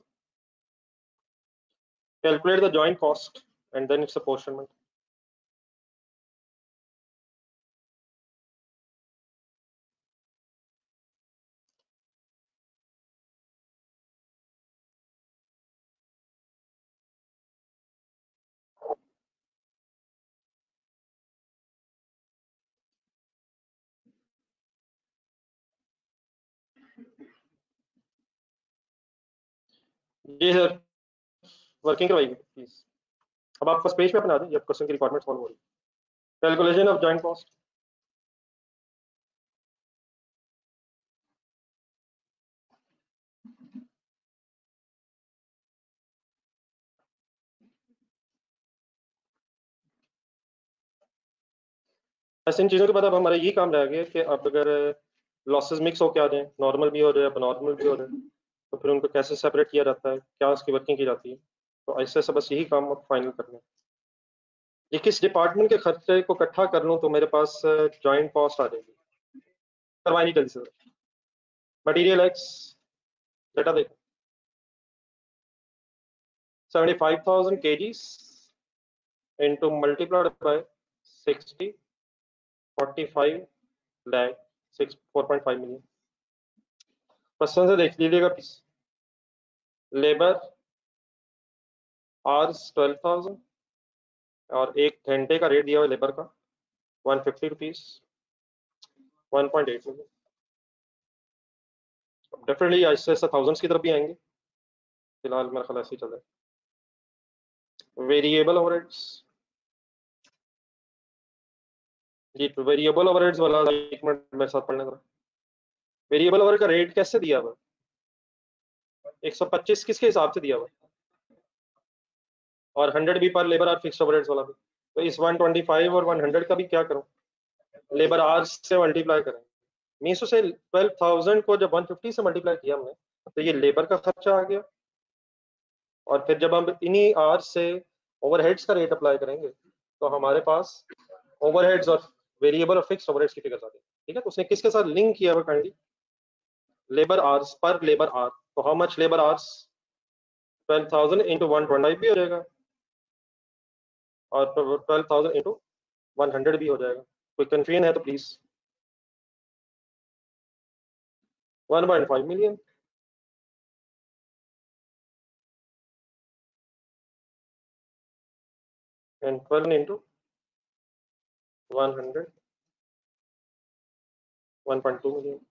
[SPEAKER 1] Calculate the joint cost and then its apportionment. जी सर, वर्किंग करवाइए प्लीज। अब आप फर्स्ट पेज पे अपना दें जब क्वेश्चन की रिक्वायरमेंट सॉल्व हो रही है। Calculation of joint cost. ऐसे इन चीज़ों के बाद अब हमारा ये काम रह गया कि अब अगर लॉसेस मिक्स होकर आ जाए, नॉर्मल भी हो जाए, नॉर्मल भी हो जाए, तो फिर उनको कैसे सेपरेट किया जाता है, क्या उसकी वर्किंग की जाती है। तो ऐसे ऐसे बस यही काम अब फाइनल करना है। ये किस डिपार्टमेंट के खर्चे को इकट्ठा कर लूँ तो मेरे पास जॉइंट कॉस्ट आ जाएगी। करवाई जल्दी से। मटीरियल एक्स बेटा देखो seventy five thousand kgs into multiplied by sixty forty five lakh six four point five million. Question से देख लीजिएगा please. Labour hours twelve thousand और एक घंटे का रेट दिया हुआ लेबर का one fifty rupees one point eight million. Definitely ऐसे ऐसे थाउजेंड्स की तरफ भी आएंगे, फिलहाल मेरा ख्याल ऐसे ही चल रहा है। वेरिएबल ओवरहेड्स, जी वेरिएबल ओवरहेड्स वाला एक मिनट मेरे साथ पढ़ने दो। वेरिएबल ओवरहेड का रेट कैसे दिया हुआ? एक सौ पच्चीस किसके हिसाब से दिया हुआ? और हंड्रेड भी पर लेबर और फिक्स्ड ओवरहेड्स वाला भी। तो इस वन ट्वेंटी फाइव और हंड्रेड का भी क्या करूं? लेबर आवर्स से मल्टीप्लाई करें। मीसो से ट्वेल्व थाउजेंड को जब वन फिफ्टी से मल्टीप्लाई किया हमने, तो ये लेबर का खर्चा आ गया, और फिर जब हम इन्हीं आवर्स से ओवरहेड्स का रेट अप्लाई करेंगे तो हमारे पास ओवरहेड्स और वेरिएबल और फिक्स्ड ओवरहेड्स की फिगर्स आ गई। ठीक है, तो उसने किसके साथ लिंक किया हुआ काइंडली? लेबर आवर्स पर लेबर आवर। तो how much labour hours? Twelve thousand into one twenty भी हो जाएगा, और twelve thousand into one hundred भी हो जाएगा। कोई कंफ्यूजन है तो please. One point five million and twelve into one hundred, one point two million.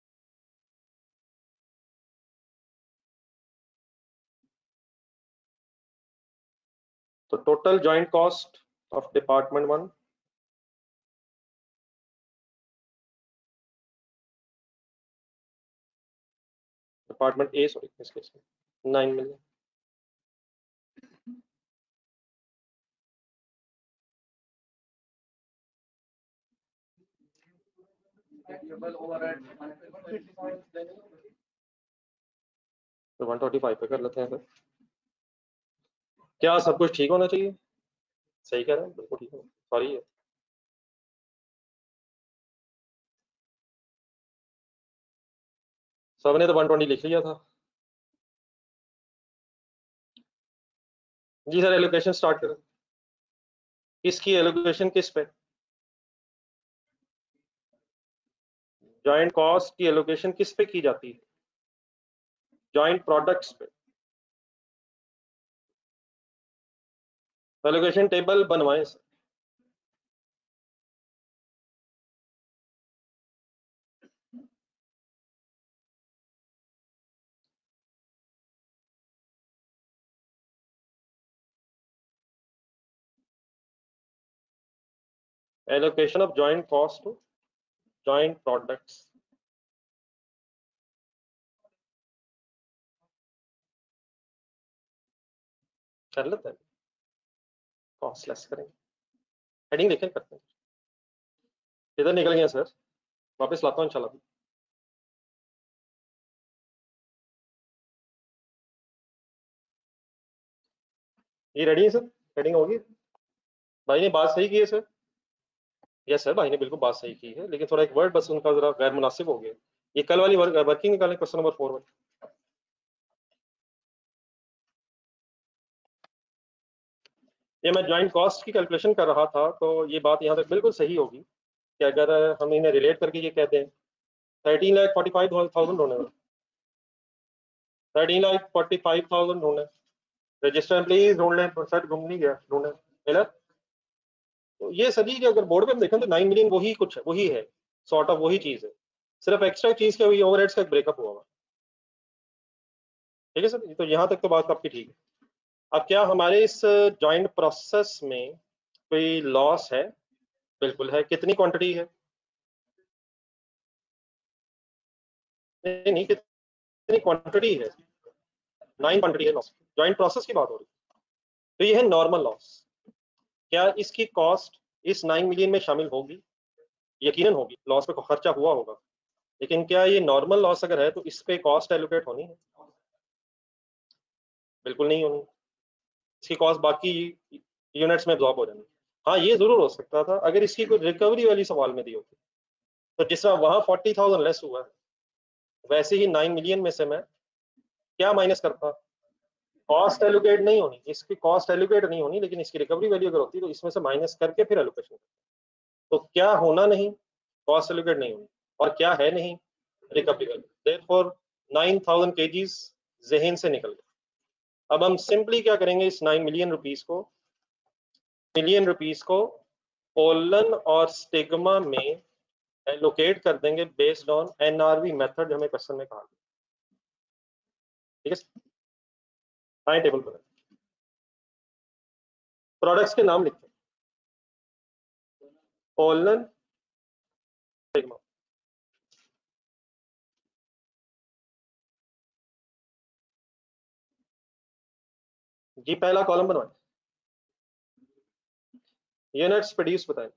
[SPEAKER 1] तो total joint cost of department one, department A sorry इस केस में नाइन मिलियन। तो वन ट्वेंटी फाइव पे कर लेते हैं फिर। क्या सब कुछ ठीक होना चाहिए? सही कह रहे हैं, बिल्कुल ठीक है, सॉरी है। सबने तो वन ट्वेंटी लिख लिया था। जी सर, एलोकेशन स्टार्ट करें। किसकी एलोकेशन किस पे? जॉइंट कॉस्ट की एलोकेशन किस पे की जाती है? जॉइंट प्रोडक्ट्स पे। एलोकेशन टेबल बनवाएं sir. Allocation of joint cost to joint products. कर लेते हैं, कॉस्ट लेस करेंगे। हेडिंग देखें, करते हैं। इधर निकल गया सर, वापस लाता हूँ इंशाल्लाह। ये रेडी है सर? हेडिंग होगी? भाई ने बात सही की है सर। यस सर, भाई ने बिल्कुल बात सही की है, लेकिन थोड़ा एक वर्ड बस उनका जरा गैर मुनासिब हो गया। ये कल वाली वर्क, वर्किंग निकालें, क्वेश्चन नंबर फोर में। ये मैं जॉइंट कॉस्ट की कैलकुलेशन कर रहा था, तो ये बात यहाँ तक बिल्कुल सही होगी कि अगर हम इन्हें रिलेट करके ये कहते हैं thirteen lakh forty five thousand होने वाला, thirteen lakh forty five thousand होने। रजिस्टर प्लीज ढूंढ लें, सर घूम नहीं गया, ढूंढें मिला। तो ये सभी के अगर बोर्ड पे हम देखें तो नाइन मिलियन वही कुछ है, वही है, सॉर्ट ऑफ वही चीज है, सिर्फ एक्स्ट्रा चीज क्या हुई, ओवरहेड्स का एक ब्रेकअप हुआ हुआ। ठीक है सर, तो यहाँ तक तो बात आपकी ठीक है। अब क्या हमारे इस जॉइंट प्रोसेस में कोई लॉस है? बिल्कुल है। कितनी क्वांटिटी है? नहीं नहीं, कितनी क्वांटिटी है? नाइन क्वांटिटी है लॉस। जॉइंट प्रोसेस की बात हो रही है, तो ये है नॉर्मल लॉस। क्या इसकी कॉस्ट इस नाइन मिलियन में शामिल होगी? यकीनन होगी, लॉस पे खर्चा हुआ होगा, लेकिन क्या ये नॉर्मल लॉस अगर है तो इस पे कॉस्ट एलोकेट होनी है? बिल्कुल नहीं होनी। इसकी कॉस्ट बाकी यूनिट्स में एब्जॉर्ब हो जानी। हाँ, ये जरूर हो सकता था अगर इसकी कोई रिकवरी वाली सवाल में दी होती। तो जिस तरह वहां फोर्टी थाउजेंड लेस हुआ है, वैसे ही नाइन मिलियन में से मैं क्या माइनस करता? कॉस्ट एलोकेट नहीं होनी, इसकी कॉस्ट एलोकेट नहीं होनी, लेकिन इसकी रिकवरी वैल्यू अगर होती तो इसमें से माइनस करके फिर एलोकेशन। तो क्या होना नहीं? कॉस्ट एलोकेट नहीं होनी। और क्या है नहीं? Recovery value. Therefore nine thousand kgs जहन से निकल गए। अब हम सिंपली क्या करेंगे, इस नाइन मिलियन रुपीस को मिलियन रुपीस को कोलन और स्टिग्मा में एलोकेट कर देंगे बेस्ड ऑन एनआरवी मेथड, हमें क्वेश्चन में कहा। ठीक है, आए टेबल पर, प्रोडक्ट्स के नाम लिखते हैं, पोलन सिग्मा, जी पहला कॉलम बनवाए, यूनिट्स प्रोड्यूस बताएं,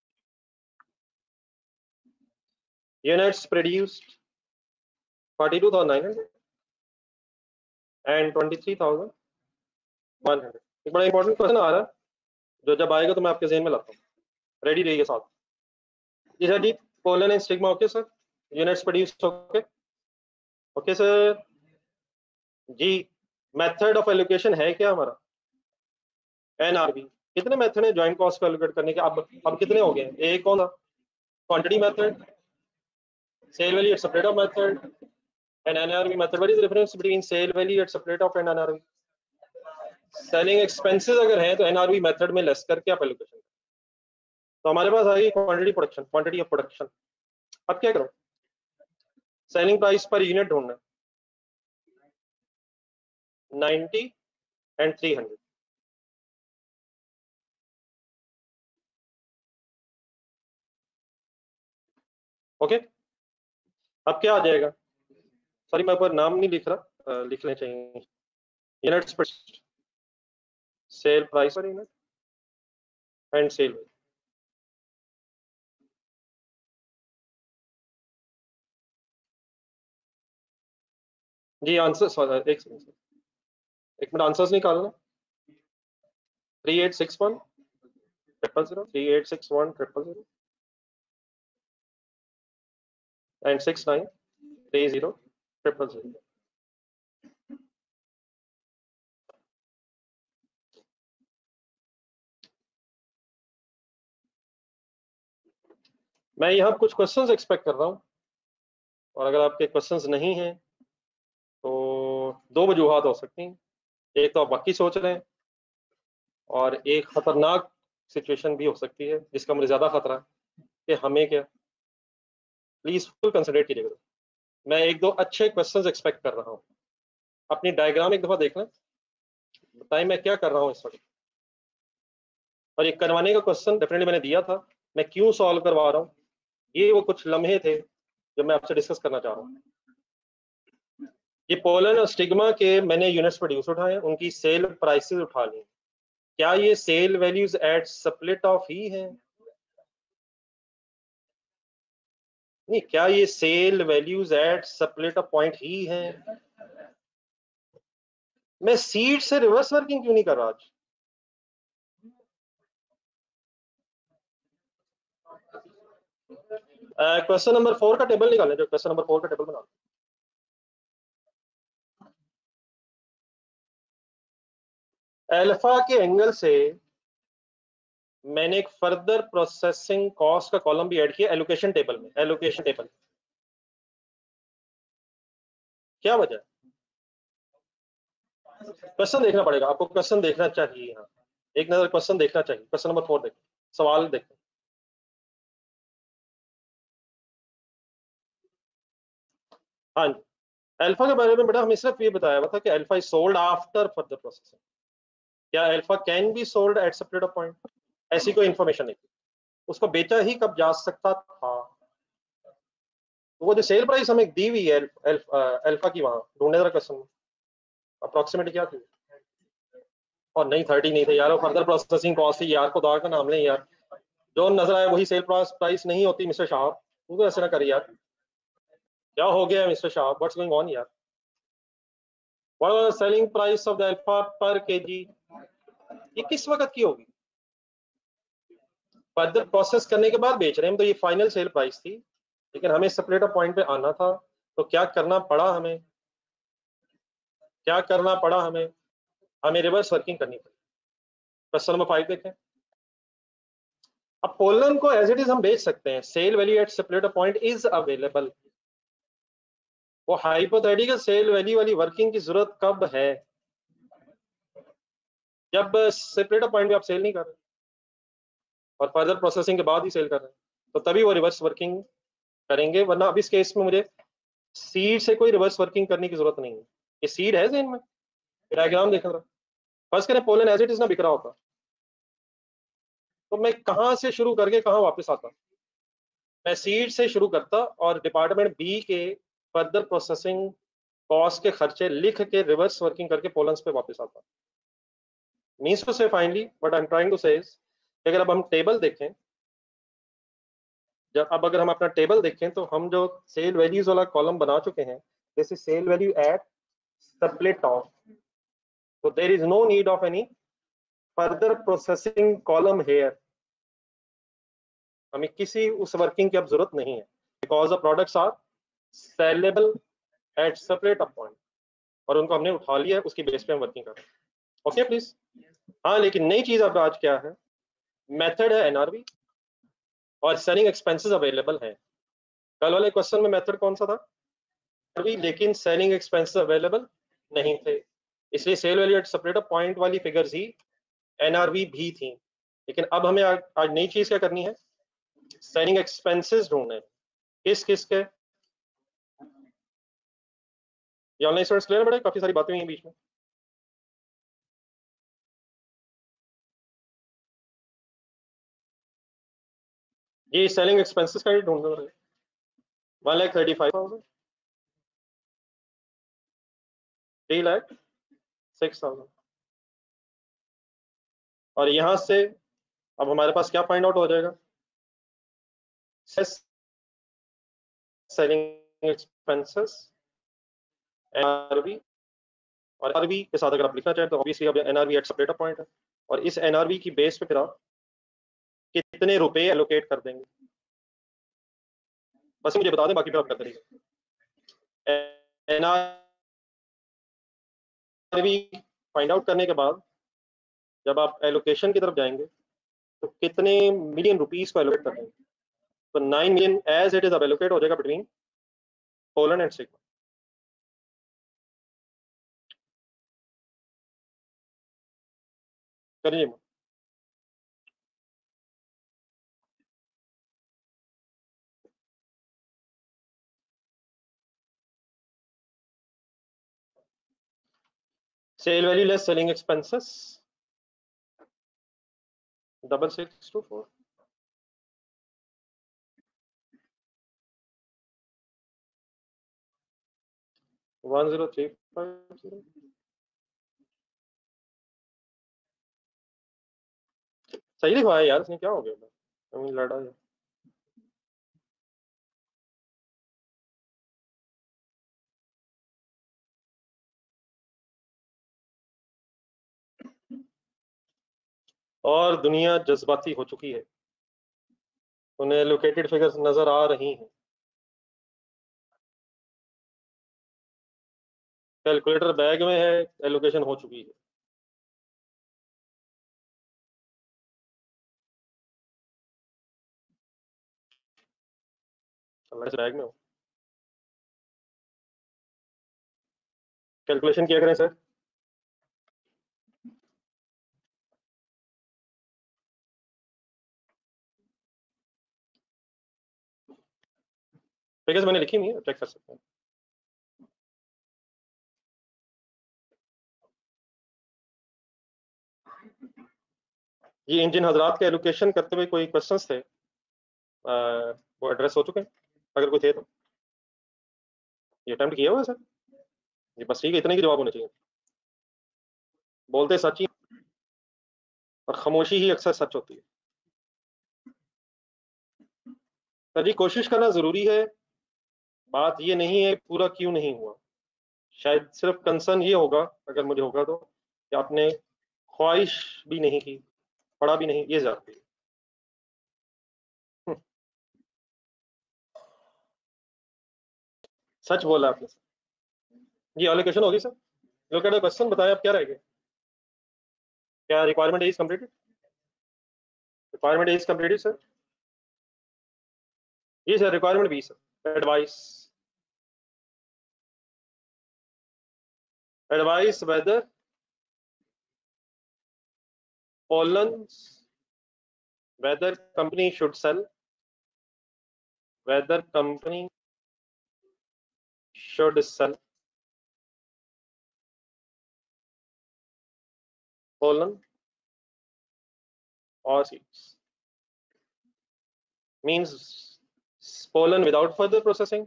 [SPEAKER 1] units produced forty two thousand nine hundred and twenty three thousand one hundred. एक बड़ा इंपॉर्टेंट क्वेश्चन आ रहा है जो जब आएगा तो मैं आपके ज़हन में लाता हूँ, रेडी रहिए साथ। जी सर जी, pollen and stigma okay sir, units produced okay, okay sir जी। मेथड ऑफ एलोकेशन है क्या हमारा, एनआरबी। कितने मेथड है ज्वाइंट कॉस्ट को एलोकेट करने के, अब अब कितने हो गए, एक कौन सा, quantity method, sale value at separate off method and NRB method. What is the difference between sale value at separate off and NRB. Selling expenses अगर है तो एनआरबी मेथड में लेस करके आप एलोकेशन करें। तो हमारे पास आ गई quantity production, quantity of production. अब क्या करो, सेलिंग प्राइस पर यूनिट ढूंढना, ninety and three hundred. Okay, अब क्या आ जाएगा, सॉरी मैं ऊपर नाम नहीं लिख रहा, आ, लिखने चाहिए, यूनिट्स पर sale price per unit and sale. जी आंसर, एक सेकंड एक मिनट, आंसर्स निकालना, three eight six one triple zero, three eight six one triple zero and six nine three zero triple zero. मैं यहाँ कुछ क्वेश्चंस एक्सपेक्ट कर रहा हूँ, और अगर आपके क्वेश्चंस नहीं हैं तो दो वजूहात हो सकती हैं, एक तो आप वाकई सोच रहे हैं, और एक खतरनाक सिचुएशन भी हो सकती है जिसका मुझे ज्यादा खतरा है कि हमें क्या। प्लीज फुल कंसिडरेट कीजिएगा, मैं एक दो अच्छे क्वेश्चंस एक्सपेक्ट कर रहा हूँ। अपनी डायग्राम एक दफा देख लें, बताएं मैं क्या कर रहा हूँ इस वक्त। और ये करवाने का क्वेश्चन डेफिनेटली मैंने दिया था, मैं क्यों सॉल्व करवा रहा हूँ, ये वो कुछ लम्हे थे जो मैं आपसे डिस्कस करना चाह रहा हूँ। ये पोलन और स्टिग्मा के मैंने यूनिट्स प्रोड्यूस उठाए, उनकी सेल प्राइसेस उठा ली। क्या ये sale values at split off ही है, नहीं क्या ये sale values at split off point ही है। मैं सीड से रिवर्स वर्किंग क्यों नहीं कर रहा आज। क्वेश्चन नंबर फोर का टेबल निकालें, जो क्वेश्चन नंबर फोर का टेबल बना, अल्फा के एंगल से मैंने एक फर्दर प्रोसेसिंग कॉस्ट का कॉलम भी ऐड किया एलोकेशन टेबल में। एलोकेशन टेबल क्या वजह, क्वेश्चन देखना पड़ेगा आपको, क्वेश्चन देखना चाहिए, यहाँ एक नजर क्वेश्चन देखना चाहिए। क्वेश्चन नंबर फोर देखें, सवाल देखें। हाँ जी, अल्फा के बारे में बेटा हमें सिर्फ ये बताया हुआ था कि alpha is sold after further processing. क्या alpha can be sold at separate point, ऐसी कोई इंफॉर्मेशन नहीं थी। उसको बेचा ही कब जा सकता था, तो वो जो सेल प्राइस हमें दी हुई है अल्फा की, वहां ढूंढने जरा क्वेश्चन में अप्रोक्सीमेटली क्या थी। और नहीं थर्टी नहीं थे यार, वो फर्दर प्रोसेसिंग कॉस्ट थी यार, खुदा का नाम लें यार, जो नजर आए वही सेल प्राइस नहीं होती मिस्टर शाह, तू तो ऐसे ना करिए यार। क्या हो गया mister Shah, what's going on यार। What was the selling price of the alpha per kg, ये किस वक्त की होगी, फर्दर प्रोसेस करने के बाद बेच रहे हैं हम, तो ये फाइनल सेल प्राइस थी, लेकिन हमें सेपरेट पॉइंट पे आना था, तो क्या करना पड़ा हमें, क्या करना पड़ा हमें हमें रिवर्स वर्किंग करनी पड़ी। क्वेश्चन नंबर फाइव देखें। अब पोलन को एज इट इज हम बेच सकते हैं, sale value at separate point is available. वो हाइपोथेटिकल सेल वैल्यू वाली वर्किंग की जरूरत कब है, जब सेपरेट पॉइंट पे आप सेल नहीं कर रहे और फर्दर प्रोसेसिंग के बाद ही सेल कर रहे हैं, तो तभी वो रिवर्स वर्किंग करेंगे, वरना अब इस केस में मुझे सीड से कोई रिवर्स वर्किंग करने की जरूरत नहीं है। ये सीड है ज़हन में? डायग्राम देख रहा, फर्स्ट करें पोलन एज इट इज ना बिक रहा होता, तो मैं कहाँ से शुरू करके कहाँ वापस आता? मैं सीड से शुरू करता और डिपार्टमेंट बी के फर्दर प्रोसेसिंग कॉस्ट के खर्चे लिख के रिवर्स वर्किंग करके पोलन्स पे वापस आता। Means to say finally what I am trying to say is, अगर अब हम टेबल देखें, जब अब अगर हम अपना टेबल देखें तो हम जो सेल वैल्यूज वाला कॉलम बना चुके हैं, this is sale value at split off, so there is no need of any further processing column here, हमें किसी उस वर्किंग की अब जरूरत नहीं है, because the products are saleable at separate point, और उनको हमने उठा लिया, उसकी बेस पे हम वर्किंग कर रहे हैं। Okay please. हाँ, लेकिन नई चीज अब आज क्या है, मेथड है एनआरवी और सेलिंग एक्सपेंसेस अवेलेबल है। कल वाले क्वेश्चन में मेथड कौन सा था, लेकिन सेलिंग एक्सपेंसेस अवेलेबल नहीं थे, इसलिए sale value at separate point वाली फिगर्स ही एनआरवी भी थी। लेकिन अब हमें आज, आज नई चीज क्या करनी है, सेलिंग एक्सपेंसेस ढूंढने, किस किस के। ये ऑनलाइन स्टूडेंट्स क्लियर है? बड़े काफी सारी बातें हुई हैं बीच में। ये सेलिंग एक्सपेंसेस का ढूंढ रहे हैं, one lakh thirty five thousand, three lakh six thousand, और यहां से अब हमारे पास क्या फाइंड आउट हो जाएगा, सेलिंग एक्सपेंसेस एनआरवी, और एनआरवी के साथ अगर आप लिखना चाहें तो ऑब्वियसली अब एनआरवी एट सेपरेट पॉइंट है, और इस एनआरवी की बेस पे फिर आप कितने रुपए एलोकेट कर देंगे, बस मुझे बता दें, बाकी फिर आप करते रहिए। एनआरवी फाइंड आउट करने के बाद जब आप एलोकेशन की तरफ जाएंगे तो कितने मिलियन रुपीस को एलोकेट कर देंगे, तो nine million as it is अब एलोकेट हो जाएगा बिटवीन पोलैंड एंड सिग्मा। करिए, sale value less selling expenses double six two four, one zero three five zero, सही लिखवाया यार इसने, क्या हो गया लड़ा है। और दुनिया जज्बाती हो चुकी है, उन्हें एलोकेटेड फिगर्स नजर आ रही हैं, कैलकुलेटर बैग में है, एलोकेशन हो चुकी है। इस बैग में हो, कैलकुलेशन किया करें सर। फिगर्स मैंने लिखी नहीं है, चेक कर सकते हैं। ये इंजन हजरात के एलोकेशन करते हुए कोई क्वेश्चंस थे, आ, वो एड्रेस हो चुके हैं, अगर कोई थे तो ये अटेम्प्ट किया हुआ है सर। ये बस ठीक है, इतने ही जवाब होने चाहिए, बोलते सच ही और खामोशी ही अक्सर सच होती है। सर जी कोशिश करना जरूरी है, बात ये नहीं है पूरा क्यों नहीं हुआ, शायद सिर्फ कंसर्न ये होगा अगर मुझे होगा तो कि आपने ख्वाहिश भी नहीं की, पढ़ा भी नहीं, ये जाती है। सच बोला आपने सर। ये एलोकेशन होगी सर, लोग कहते क्वेश्चन बताएं अब क्या रह गया, क्या requirement is completed, requirement is completed sir. ये सर रिक्वायरमेंट भी sir, advise, advise whether pollens, whether company should sell, whether company should sell pollen और seeds means pollen without further processing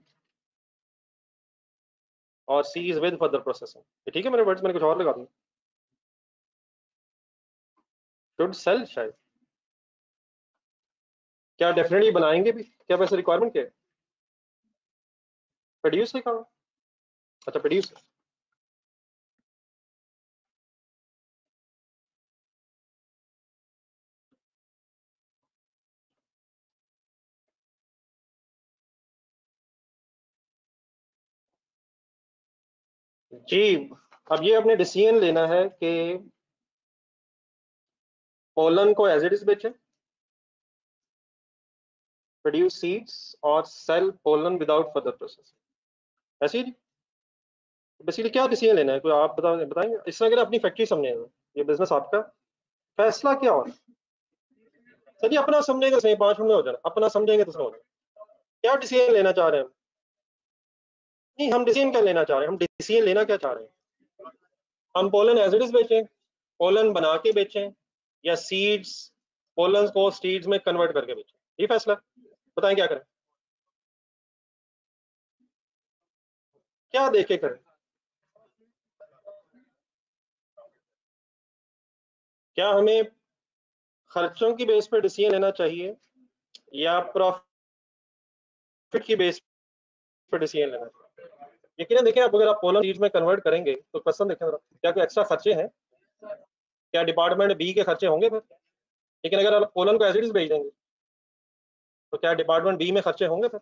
[SPEAKER 1] और सीज विद फर्दर प्रोसेसिंग। ठीक है, मेरे words मैंने कुछ और लगा दिए। शुड सेल शायद, क्या डेफिनेटली बनाएंगे भी, क्या वैसे रिक्वायरमेंट क्या है? प्रोड्यूस लिखा हुआ, अच्छा प्रोड्यूस। जी, अब ये अपने डिसीजन लेना है कि पोलन को एज इट इज बेचें, प्रोड्यूस सीड्स और sell pollen without further processing, ऐसे ही। बेसिकली क्या डिसीजन लेना है, कोई आप बता बताएंगे? इस तरह के अपनी फैक्ट्री समझेंगे, ये बिजनेस आपका, फैसला क्या हो? सर जी अपना समझेंगे सही, पांच मिनट में हो जाना, अपना समझेंगे तो हो जाना। क्या डिसीजन लेना चाह रहे हैं हम? नहीं, हम डिसीजन क्या लेना चाह रहे हैं, हम डिसीजन लेना क्या चाह रहे हैं? हम पोलन एज इट इज बेचें, पोलन बना के बेचें, या सीड्स पोलन को सीड्स में कन्वर्ट करके बेचें, ये फैसला। बताएं क्या करें, क्या देखे करें? क्या हमें खर्चों की बेस पर डिसीजन लेना चाहिए या प्रॉफिट की बेस पर डिसीजन लेना चाहिए? यकीन देखें, आप अगर आप पोलन सीड्स में कन्वर्ट करेंगे तो क्वेश्चन देखें जरा, क्या कोई एक्स्ट्रा खर्चे हैं? क्या डिपार्टमेंट बी के खर्चे होंगे फिर? लेकिन अगर आप पोलन को एज इट इज भेज देंगे तो क्या डिपार्टमेंट बी में खर्चे होंगे फिर?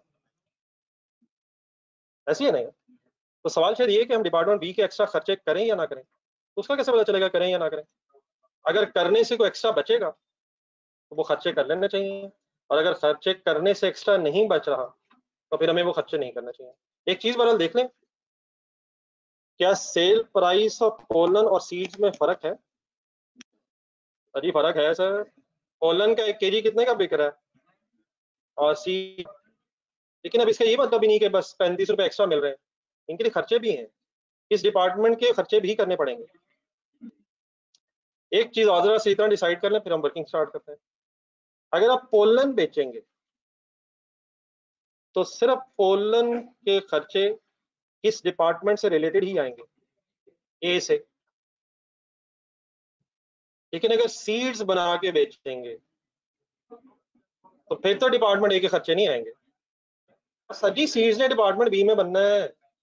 [SPEAKER 1] ऐसी है नहीं। तो सवाल शायद ये कि हम डिपार्टमेंट बी के एक्स्ट्रा खर्चे करें या ना करें, तो उसका कैसे पता चलेगा करें या ना करें? अगर करने से कोई एक्स्ट्रा बचेगा तो वो खर्चे कर लेने चाहिए, और अगर खर्चे करने से एक्स्ट्रा नहीं बच रहा तो फिर हमें वो खर्चे नहीं करना चाहिए। एक चीज बहरहाल देख लें, क्या सेल प्राइस ऑफ पोलन और सीड्स में फर्क है? अजी फर्क है सर, पोलन का एक केजी कितने का बिक रहा है और सीड, लेकिन अब इसका ये मतलब भी नहीं कि बस पैंतीस रुपए एक्स्ट्रा मिल रहे हैं, इनके लिए खर्चे भी हैं, इस डिपार्टमेंट के खर्चे भी करने पड़ेंगे। एक चीज और से इतना डिसाइड कर लें फिर हम वर्किंग स्टार्ट करते हैं। अगर आप पोलन बेचेंगे तो सिर्फ पोलन के खर्चे किस डिपार्टमेंट से रिलेटेड ही आएंगे, ए से। लेकिन अगर सीड्स बना के बेचेंगे तो फिर तो डिपार्टमेंट ए के खर्चे नहीं आएंगे। सजी सीड्स ने डिपार्टमेंट बी में बनना है,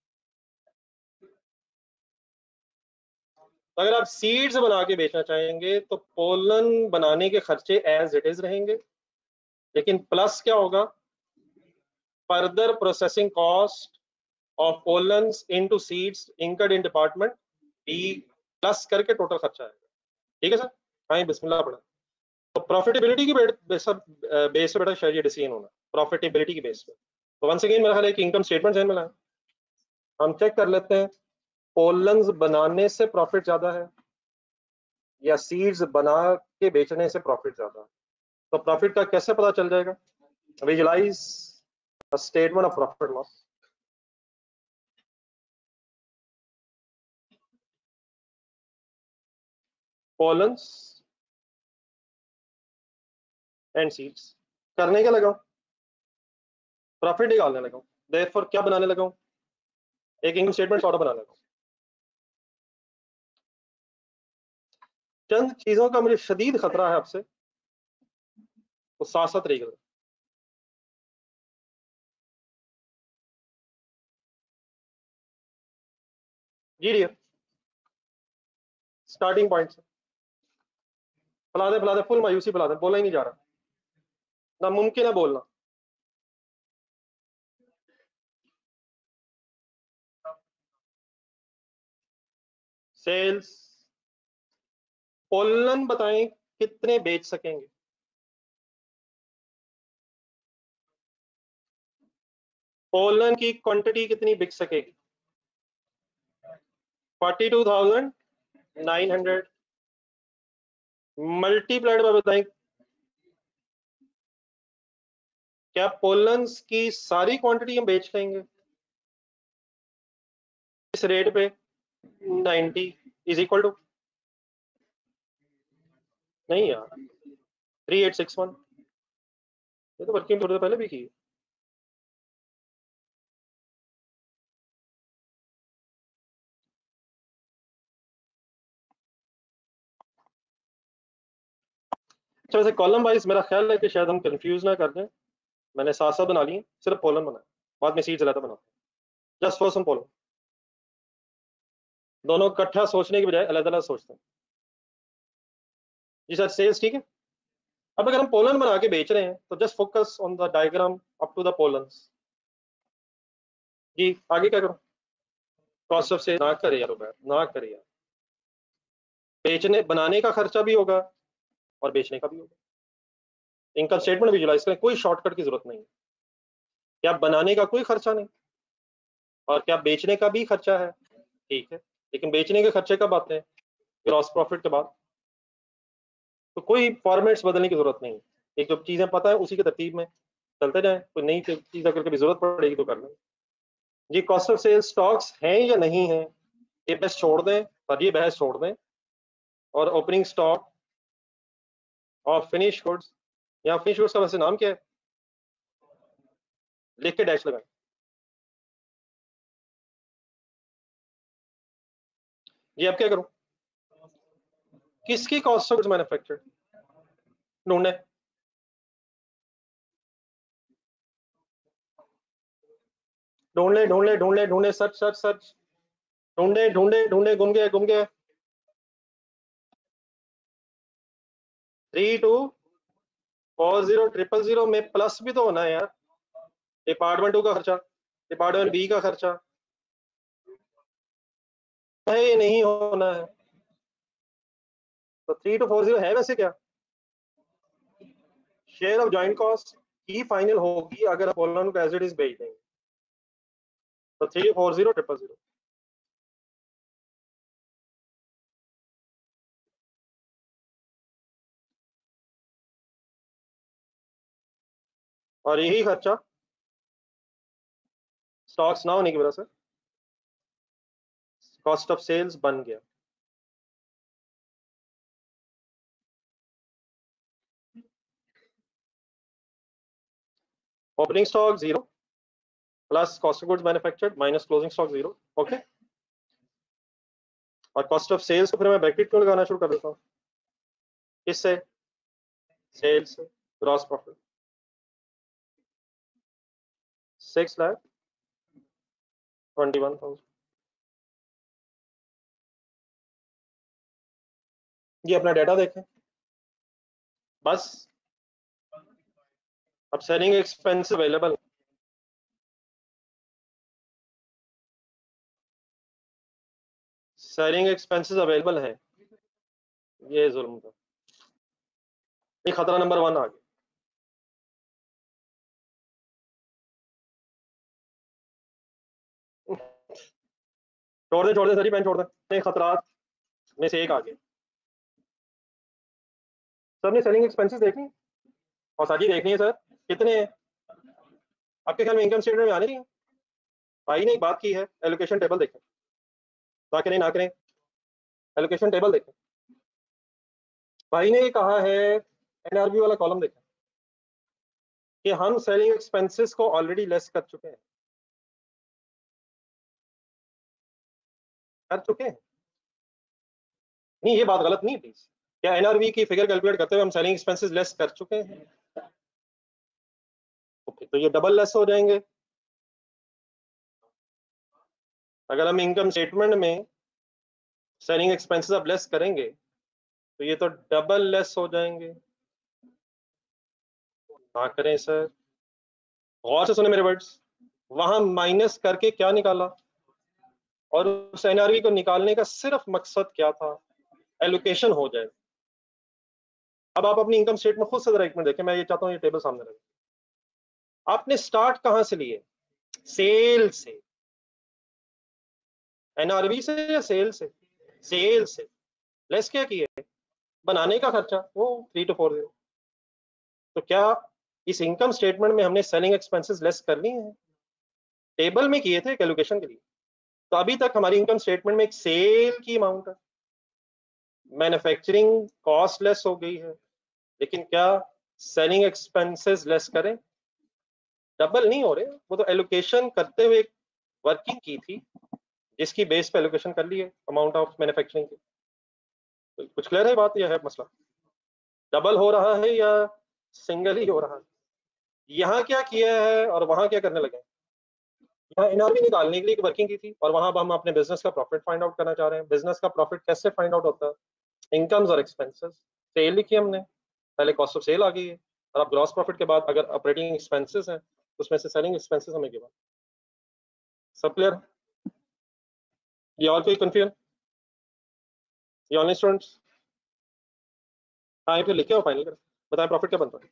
[SPEAKER 1] तो अगर आप सीड्स बना के बेचना चाहेंगे तो पोलन बनाने के खर्चे एज इट इज रहेंगे, लेकिन प्लस क्या होगा, further processing cost of pollens into seeds incurred in department B plus करके टोटल खर्चा आएगा। ठीक है सर, हाँ बिस्मिल्लाह पढ़ा। तो प्रॉफिटेबिलिटी की बेस बेस पे बेटा शायद ये डिसीजन होना, प्रॉफिटेबिलिटी की बेस पे। तो वंस अगेन मेरा ख्याल है कि इनकम स्टेटमेंट में लाए, हम चेक कर लेते हैं पोलन्स बनाने से प्रॉफिट ज्यादा है या सीड्स बना के बेचने से प्रॉफिट ज्यादा है। तो प्रॉफिट का कैसे पता चल जाएगा? Visualise a statement of profit loss. Pollens and seeds करने के लगाऊं, प्रॉफिट निकालने लगाऊं, देयरफॉर क्या बनाने लगाऊं, एक इनकम स्टेटमेंट सॉर्ट बनाने लगाऊं। चंद चीजों का मुझे शदीद खतरा है आपसे, तो साथ साथ तरीके से जी डियर, स्टार्टिंग पॉइंट से फैला दे फैला दे, फुल मायूसी फैला दे, बोला ही नहीं जा रहा, नामुमकिन है बोलना। सेल्स पोलन बताएं कितने बेच सकेंगे? पोलन की क्वांटिटी कितनी बिक सकेगी? Forty two thousand nine hundred multiplied by बताएं, क्या पोलन्स की सारी क्वांटिटी हम बेच लेंगे इस रेट पे? नाइन्टी इज इक्वल टू नहीं यार, थ्री एट सिक्स वन, ये तो वर्किंग थोड़ी देर पहले भी की है। अच्छा वैसे कॉलम वाइज मेरा ख्याल है कि शायद हम कंफ्यूज ना कर दें, मैंने साथ साथ बना लिए, सिर्फ पोलन बनाए, बाद में सीट जलाता बनाते हैं, जस्ट फॉर सम पोलन, दोनों इकट्ठा सोचने की बजाय अलग अलग सोचते हैं। जी सर, सेल्स ठीक है। अब अगर हम पोलन बना के बेच रहे हैं तो just focus on the diagram up to the pollens. जी आगे क्या करूं? कॉस्ट ऑफ सेल ना करे यार, ना करे यार, बेचने बनाने का खर्चा भी होगा और बेचने का भी होगा। इनकम स्टेटमेंट विजुलाइज करें, कोई शॉर्टकट की जरूरत नहीं है। क्या बनाने का कोई खर्चा नहीं और क्या बेचने का भी खर्चा है, ठीक है, लेकिन बेचने के खर्चे कब आते हैं? ग्रॉस प्रॉफिट के बाद। तो कोई फॉर्मेट्स बदलने की जरूरत नहीं है, एक जो चीजें पता है उसी के तरतीब में चलते जाएं, कोई नई चीज अगर कभी जरूरत पड़ेगी तो कर लें। जी कॉस्ट ऑफ सेल्स स्टॉक्स हैं या नहीं है, ये बहस छोड़ दें, और ये बहस छोड़ दें, और opening stock of finish goods, यहाँ फिनिश गुड्स का वैसे नाम क्या है, लिख के डैश लगाएं। जी अब क्या करूं? किसकी कॉस्ट ऑफ गुड्स मैन्युफैक्चर्ड ढूंढे? ढूंढ ले ढूंढ ले ढूंढ ले ढूंढ ले, सर्च सर्च सर्च, ढूंढे ढूंढे ढूंढे, गुम गए गुम गए। Three two four zero triple zero में प्लस भी तो होना है यार, डिपार्टमेंट टू का खर्चा, डिपार्टमेंट बी का खर्चा है, ये नहीं होना है। तो थ्री टू फोर जीरो है वैसे क्या? शेयर ऑफ ज्वाइंट कॉस्ट ही फाइनल होगी अगर अपोलो को एज इट इज भेज देंगे, तो three four zero triple zero. और यही खर्चा स्टॉक्स ना होने की वजह से कॉस्ट ऑफ सेल्स बन गया। Opening stock zero plus cost of goods manufactured minus closing stock zero, okay. और कॉस्ट ऑफ सेल्स को फिर मैं ब्रैकेट क्यों लगाना शुरू कर देता हूँ, इससे सेल्स से gross profit six lakh twenty one thousand. ये अपना डाटा देखें बस। अब selling expense available, selling expenses available है, ये जुल्म था, ये खतरा नंबर वन आ गया। छोड़ दे छोड़ दे सर, पेन छोड़ दे, खतरात में से एक आ गया। सर ने सेलिंग एक्सपेंसेस देखनी और साजी देखनी है सर, कितने हैं आपके ख्याल में इनकम स्टेटमेंट में आने नहीं है? भाई ने एक बात की है, एलोकेशन टेबल देखें, ना करें ना करें, एलोकेशन टेबल देखें। भाई ने कहा है एनआरबी वाला कॉलम देखें कि हम सेलिंग एक्सपेंसेस को ऑलरेडी लेस कर चुके हैं, कर चुके हैं। नहीं ये बात गलत नहीं प्लीज, क्या एनआरबी की फिगर कैलकुलेट करते हुए हम सेलिंग एक्सपेंसेस लेस कर चुके हैं? ओके तो ये डबल लेस हो जाएंगे। अगर हम इनकम स्टेटमेंट में सेलिंग एक्सपेंसेस अब लेस करेंगे तो ये तो डबल लेस हो जाएंगे। ना करें सर, गौर से सुने मेरे वर्ड्स, वहां माइनस करके क्या निकाला, और उस एनआरवी को निकालने का सिर्फ मकसद क्या था, एलोकेशन हो जाए। अब आप अपनी इनकम स्टेटमेंट खुद से जरा एक मिनट देखें, मैं ये चाहता हूँ ये टेबल सामने रखें। आपने स्टार्ट कहां से लिए, सेल से, एनआरवी से या सेल से? सेल से लेस क्या किए, बनाने का खर्चा वो थ्री टू फोर जीरो। तो क्या इस इनकम स्टेटमेंट में हमने सेलिंग एक्सपेंसेस लेस कर लिए हैं? टेबल में किए थे कैलकुलेशन के लिए, तो अभी तक हमारी इनकम स्टेटमेंट में एक सेल की अमाउंट है, मैन्युफैक्चरिंग कॉस्ट लेस हो गई है, लेकिन क्या सेलिंग एक्सपेंसेस लेस करें? डबल नहीं हो रहे, वो तो एलोकेशन करते हुए वर्किंग की थी जिसकी बेस पे एलोकेशन कर ली है अमाउंट ऑफ मैन्युफैक्चरिंग की। तो कुछ क्लियर है बात, यह है मसला? डबल हो रहा है या सिंगल ही हो रहा है? यहाँ क्या किया है और वहां क्या करने लगे? यहाँ एनआरवी निकालने के लिए वर्किंग की थी और वहां हम अपने बिजनेस का प्रॉफिट फाइंड आउट करना चाह रहे हैं। बिजनेस का प्रॉफिट कैसे फाइंड आउट होता है? इनकम्स और एक्सपेंसेस। सेल लिखी हमने, पहले कॉस्ट ऑफ सेल आ गई है, और अब ग्रॉस प्रॉफिट के बाद अगर ऑपरेटिंग एक्सपेंसेस हैं उसमें से सेलिंग एक्सपेंसेस हमें गिवन। सब क्लियर? ये और कोई कंफ्यूजन? ये ऑनलाइन स्टूडेंट्स? हाँ, फिर लिखे हो फाइनल कर बताएं प्रॉफिट क्या बनता है।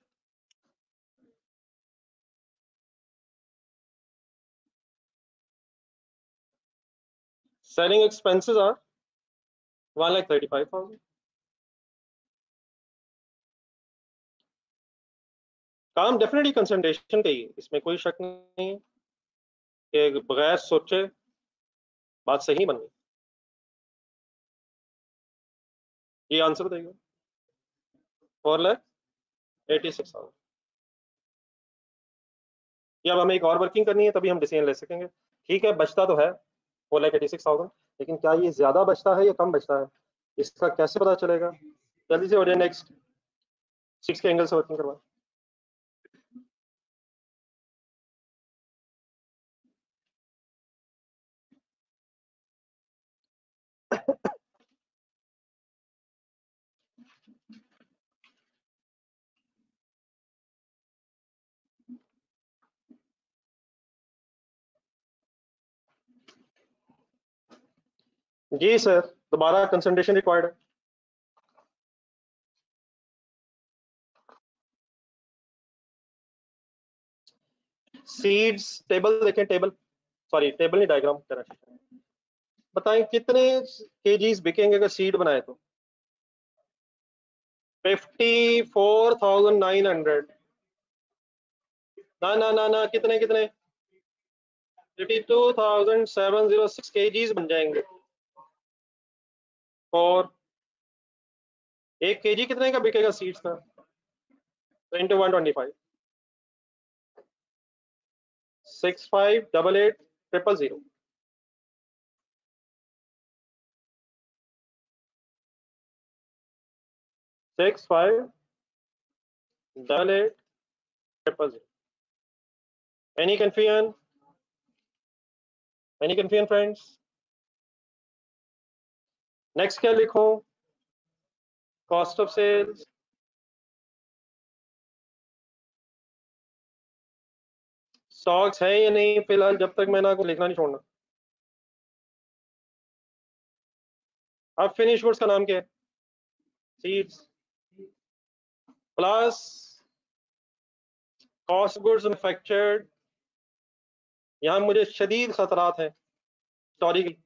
[SPEAKER 1] Selling expenses are one lakh thirty five thousand. काम डेफिनेटली कंसंट्रेशन का ही है, इसमें कोई शक नहीं है कि बगैर सोचे बात सही बन गई। ये आंसर बताइए। Four lakh eighty six thousand. ये अब हमें एक और वर्किंग करनी है तभी हम डिसीजन ले सकेंगे। ठीक है, बचता तो है four lakh eighty six thousand, लेकिन क्या ये ज्यादा बचता है या कम बचता है, इसका कैसे पता चलेगा? जल्दी से हो जाए नेक्स्ट। सिक्स के एंगल से वर्किंग करवा। जी सर, दोबारा कंसंट्रेशन रिक्वायर्ड है। सीड्स टेबल देखें, टेबल सॉरी टेबल नहीं, डायग्राम करना चाहिए। बताएं कितने केजीज बिकेंगे अगर सीड बनाए तो? Fifty four thousand nine hundred. ना ना ना ना, कितने कितने? Fifty two thousand seven zero six kgs बन जाएंगे। और एक केजी कितने का बिकेगा सीड्स का? Into one twenty five. Six five double eight triple zero. Six five double eight triple zero. Any confusion? Any confusion friends? Next क्या लिखो? Cost of sales. स्टॉक्स है या नहीं फिलहाल, जब तक मैंने आपको लिखना नहीं छोड़ना। अब फिनिश गुड्स का नाम क्या है? Seeds plus cost goods manufactured. यहाँ मुझे शदीद खतरात हैं स्टोरी की,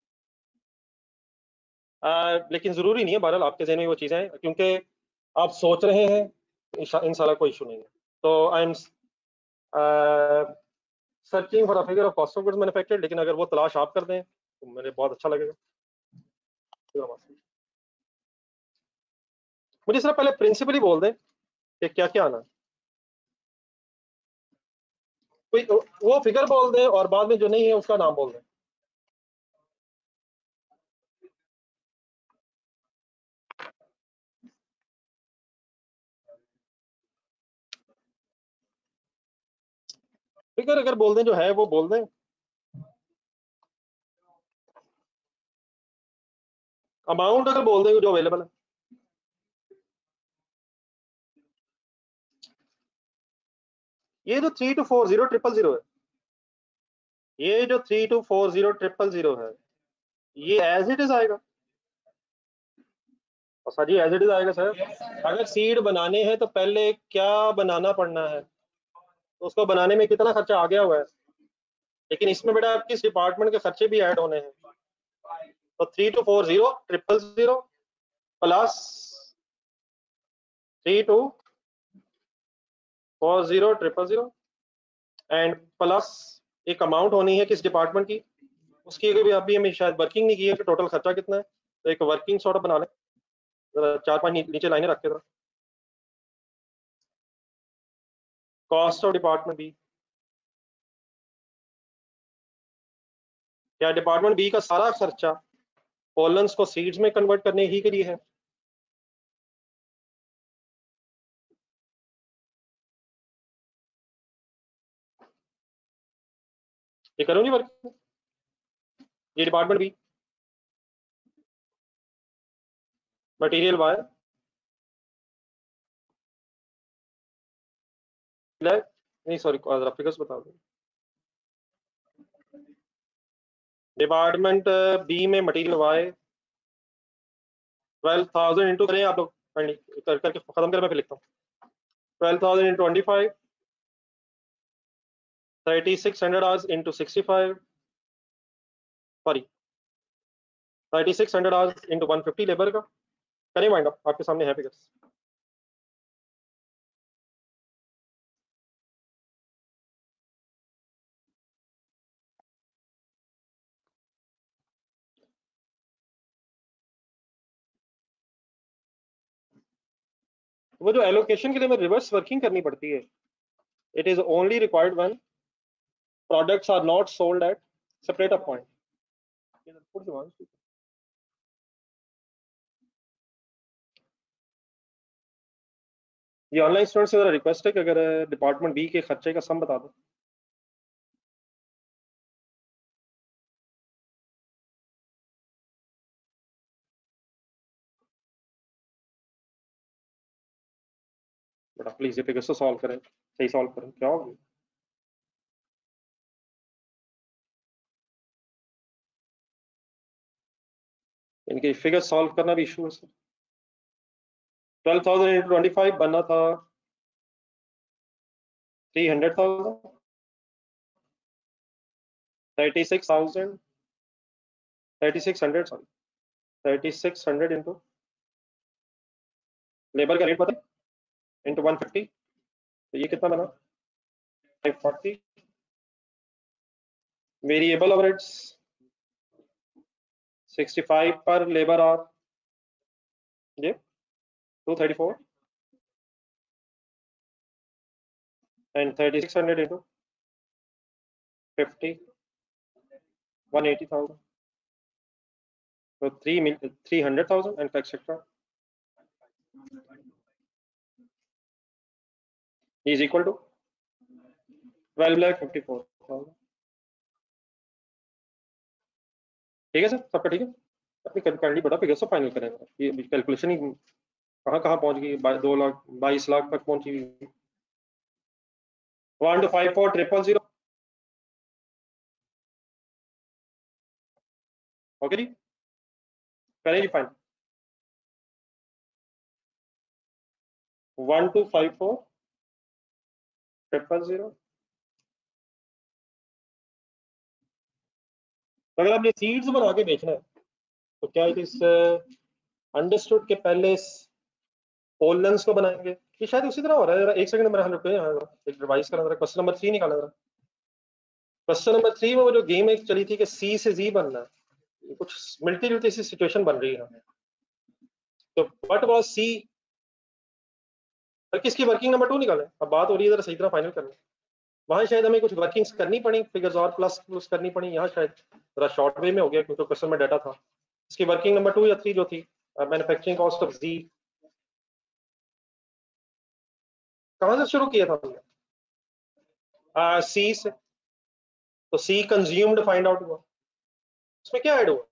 [SPEAKER 1] आ, लेकिन जरूरी नहीं है, बहरहाल आपके जहन में वो चीजें हैं क्योंकि आप सोच रहे हैं, इंशाल्लाह कोई इशू नहीं है। तो I am searching for a figure of cost of goods manufactured, लेकिन अगर वो तलाश आप कर दें तो मुझे बहुत अच्छा लगेगा। मुझे सिर्फ पहले प्रिंसिपल ही बोल दें कि क्या क्या आना है, कोई वो फिगर बोल दें और बाद में जो नहीं है उसका नाम बोल दें। फिगर अगर बोल दें जो है वो बोल दें, अमाउंट अगर बोल दें जो अवेलेबल है। ये जो three two four zero triple zero है, ये जो three two four zero triple zero है, ये एज इट इज आएगा। और sir ji as it is आएगा सर। अगर सीड बनाने हैं तो पहले क्या बनाना पड़ना है, तो उसको बनाने में कितना खर्चा आ गया हुआ है, लेकिन इसमें बेटा आपकी इस डिपार्टमेंट के खर्चे भी ऐड होने हैं। तो three two four zero triple zero plus three two four zero triple zero and plus एक अमाउंट होनी है किस डिपार्टमेंट की, उसकी अभी अभी हमें शायद वर्किंग नहीं की है कि टोटल खर्चा कितना है, तो एक वर्किंग सॉर्ट बना लें। जरा चार पांच नीचे लाइनें रख के जरा। कॉस्ट ऑफ डिपार्टमेंट बी, क्या डिपार्टमेंट बी का सारा खर्चा पोलन्स को सीड्स में कन्वर्ट करने ही के लिए है? ये करो नहीं वर्क, ये डिपार्टमेंट बी, मटेरियल वाई, नहीं सॉरी फिगर्स बता दो। डिपार्टमेंट बी में material Y twelve thousand into करें आप लोग, कर करके खत्म कर, मैं फिर लिखता हूँ। Twelve thousand into twenty five, thirty six hundred hours into sixty five, sorry thirty six hundred hours into one fifty labour का। करें माइंड अप, आपके सामने है फिगर्स। वो जो एलोकेशन के लिए हमें रिवर्स वर्किंग करनी पड़ती है, it is only required when products are not sold at separate a point. ये ऑनलाइन स्टूडेंट से जरा रिक्वेस्ट है कि अगर डिपार्टमेंट बी के खर्चे का सम बता दो। बेटा प्लीज ये फिगर्स तो सॉल्व करें, सही सॉल्व करें, क्या होगी? इनके फिगर सॉल्व करना भी इशू है sir. Twelve thousand into twenty five बनना था three hundred thousand, thirty six thousand, thirty six hundred sorry thirty six hundred into labour का रेट पता है इंटू वन फिफ्टी, तो ये कितना बना? Five forty. Variable overheads sixty five पर लेबर आवर, ये two thirty four and thirty six hundred into fifty, one eighty thousand, तो three three hundred thousand and etcetera is equal to twelve lakh fifty four thousand. ठीक है sir, सबका ठीक है? अपनी candy बड़ा फिगर से फाइनल करें, ये कैलकुलेशन ही कहाँ कहाँ पहुंच गई, दो लाख बाईस लाख तक पहुंची। One two five four triple zero, okay ji, करें ji fine. One two five four triple zero. अगर आपने सीड्स बना के बेचना है तो क्या इट इज अंडरस्टूड के पहले पोलन्स को बनाएंगे? ये शायद उसी तरह हो रहा है। जरा एक सेकंड मेरा हाथ रुको, यहाँ एक रिवाइज करा जरा, क्वेश्चन नंबर थ्री निकाला जरा। क्वेश्चन नंबर थ्री में वो जो गेम एक चली थी कि सी से जी बनना है, कुछ मिलती जुलती सी सिचुएशन बन रही है। तो व्हाट वाज सी, किसकी वर्किंग नंबर टू निकाले? अब बात हो रही है जरा सही तरह फाइनल करनी। वहां शायद हमें कुछ वर्किंग्स करनी पड़ी, फिगर्स और प्लस प्लस करनी पड़ी। यहाँ शायद थोड़ा शॉर्ट वे में हो गया क्योंकि क्वेश्चन में डाटा था। इसकी वर्किंग नंबर टू या थ्री जो थी, मैन्युफैक्चरिंग कॉस्ट ऑफ जी, कहां से शुरू किया था हमने? सी से। तो सी कंज्यूम्ड फाइंड आउट हुआ, उसमें क्या ऐड हुआ?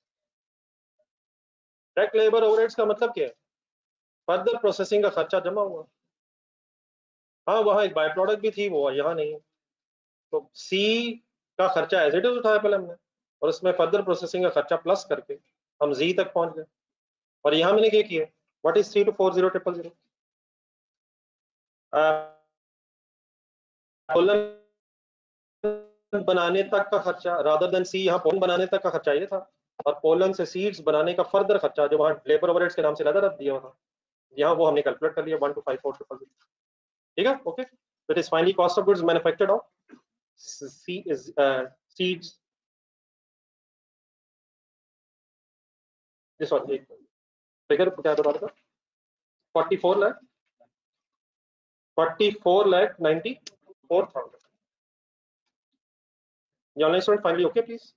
[SPEAKER 1] डायरेक्ट लेबर ओवरहेड्स का मतलब क्या है? फर्दर प्रोसेसिंग का खर्चा जमा हुआ। हाँ वहां एक बाय प्रोडक्ट भी थी, वो यहाँ नहीं है। तो सी का खर्चा एज इट इज उठाया पहले हमने, और उसमें फर्दर प्रोसेसिंग का खर्चा प्लस करके हम जी तक पहुंच गए। और यहाँ मैंने क्या किया, what is three two four zero triple zero? बनाने तक का खर्चा रादर देन सी, यहाँ पोलन बनाने तक का खर्चा ये था, और पोलन से सीड्स बनाने का फर्दर खर्चा जो वहाँ लेबर ओवरहेड्स के नाम से लगा दिया हुआ था, यहाँ वो हमने कैलकुलेट कर लिया one two five four triple zero. ठीक है, okay. It is finally cost of goods manufactured of C is seeds, this one. Figure क्या बता रहा था? Forty four lakh forty four lakh ninety four thousand. Online student finally okay please?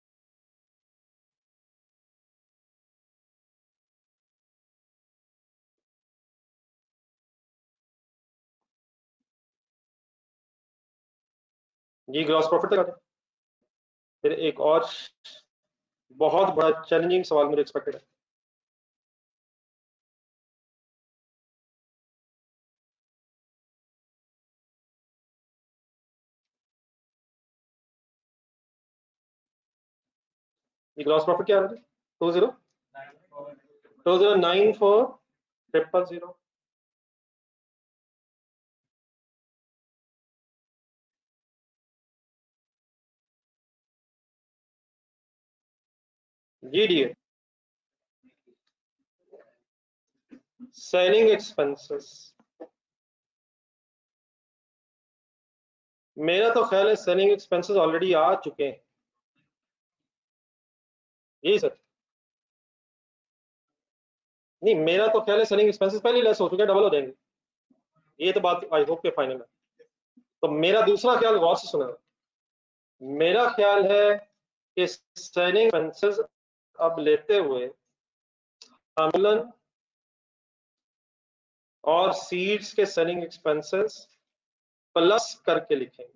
[SPEAKER 1] Ji gross profit तक आते हैं। फिर एक और बहुत बड़ा चैलेंजिंग सवाल मुझे एक्सपेक्टेड है। ये ग्रॉस प्रॉफिट क्या है? Two zero two zero nine four triple zero. G D A selling expenses, मेरा तो ख्याल है सेलिंग एक्सपेंसेस ऑलरेडी आ चुके हैं। यही सर? नहीं, मेरा तो ख्याल है सेलिंग एक्सपेंसेस पहले लेस हो चुके हैं, डबल हो जाएंगे। ये तो बात आई होप के फाइनल है। तो मेरा दूसरा ख्याल गौर से सुना, मेरा ख्याल है कि सेलिंग एक्सपेंसेस अब लेते हुए आमलन और सीड्स के सेलिंग एक्सपेंसेस प्लस करके लिखेंगे।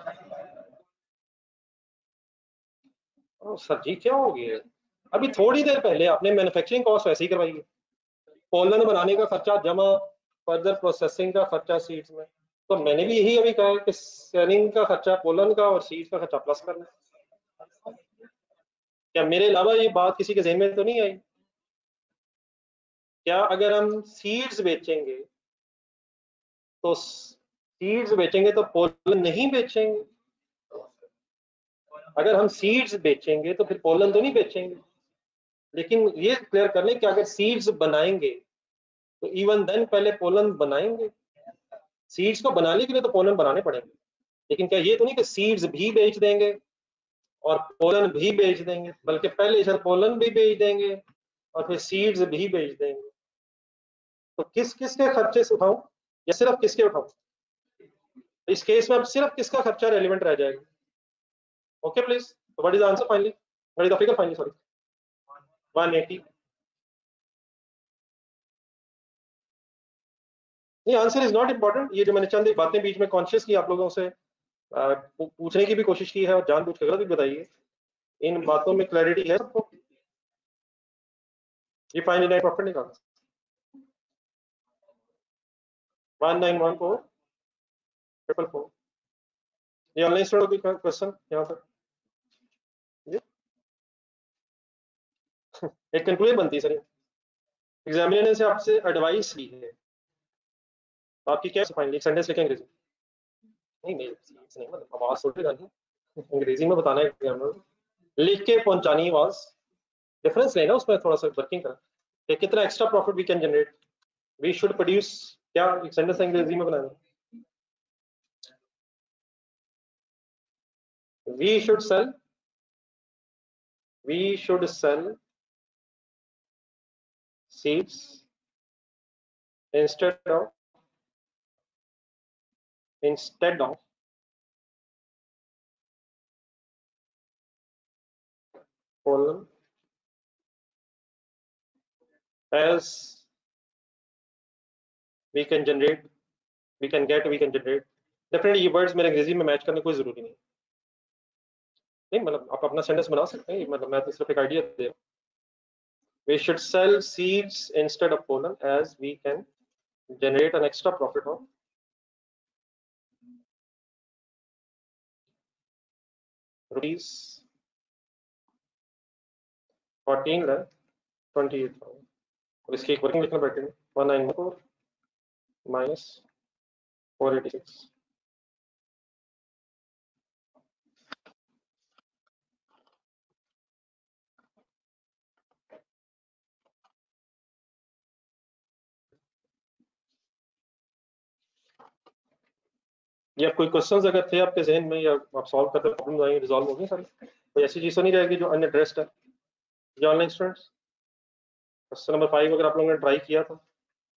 [SPEAKER 1] ओ सर जी क्या हो गया? अभी थोड़ी देर पहले आपने मैन्युफैक्चरिंग कॉस्ट वैसे ही करवाई है, पोलन बनाने का खर्चा जमा फर्दर प्रोसेसिंग का खर्चा सीड्स में। तो मैंने भी यही अभी कहा कि सेलिंग का खर्चा पोलन का और सीड्स का खर्चा प्लस करना है। क्या मेरे अलावा ये बात किसी के ज़हन में तो नहीं आई? क्या अगर हम सीड्स बेचेंगे तो सीड्स बेचेंगे तो पोलन नहीं बेचेंगे? अगर हम सीड्स बेचेंगे तो फिर पोलन तो नहीं बेचेंगे। लेकिन ये क्लियर कर लें कि अगर सीड्स बनाएंगे तो इवन देन पहले पोलन बनाएंगे। सीड्स को बनाने के लिए तो पोलन बनाने पड़ेंगे, लेकिन क्या ये तो नहीं कि सीड्स भी बेच देंगे और पोलन भी बेच देंगे, बल्कि पहले सर पोलन भी बेच देंगे और फिर सीड्स भी बेच देंगे। तो किस किस के खर्चे से उठाऊं या सिर्फ किसके उठाऊं? इस केस में अब सिर्फ किसका खर्चा रेलिवेंट रह जाएगा? Okay please, what is the answer finally? What is the figure finally? Sorry, one eighty. नहीं, आंसर इज नॉट इंपॉर्टेंट। ये जो मैंने चंद बातें बीच में कॉन्शियस की आप लोगों से पूछने की भी कोशिश की है और जानबूझ कर गलत भी बताइए, इन बातों में क्लैरिटी है सबको? ये फाइनली नेट प्रॉफिट निकालना one nine one four triple four. ये ऑनलाइन स्टूडेंट का क्वेश्चन यहाँ पर एक कंक्लूजन बनती है सर। एग्जामिनर ने से आपसे एडवाइस ली है, तो आपकी क्या फाइनली सेंटेंस लिखें अंग्रेजी? नहीं नहीं नहीं, मतलब आवाज सुनेगा नहीं, अंग्रेजी में बताना है एग्जामिनर, लिख के पहुंचानी आवाज। डिफरेंस लेना उसमें थोड़ा सा वर्किंग करें, कितना extra profit we can generate, we should produce. क्या सेंटेंस अंग्रेजी में बनाना? We should sell we should sell seeds instead of instead of pollen as we can generate we can get we can generate। Definitely ये words मेरे अंग्रेजी में match करने कोई जरूरी नहीं नहीं मतलब आप अपना सेंटेंस बना सकते हैं, मतलब मैं तो सिर्फ एक आइडिया दे रहा हूं। we should sell seeds instead of pollen as we can generate an extra profit of rupees fourteen lakh twenty-eight thousand। और इसकी एक वर्किंग लिखना बैठे one nine four minus four eighty six. या कोई क्वेश्चंस अगर थे आपके जहन में या आप सॉल्व करते प्रॉब्लम आएंगे रिजॉल्व होगी सारी, कोई ऐसी चीज तो नहीं रहेगी जो अनएड्रेस्ड है? Online students question number five अगर आप लोगों ने ट्राई किया था,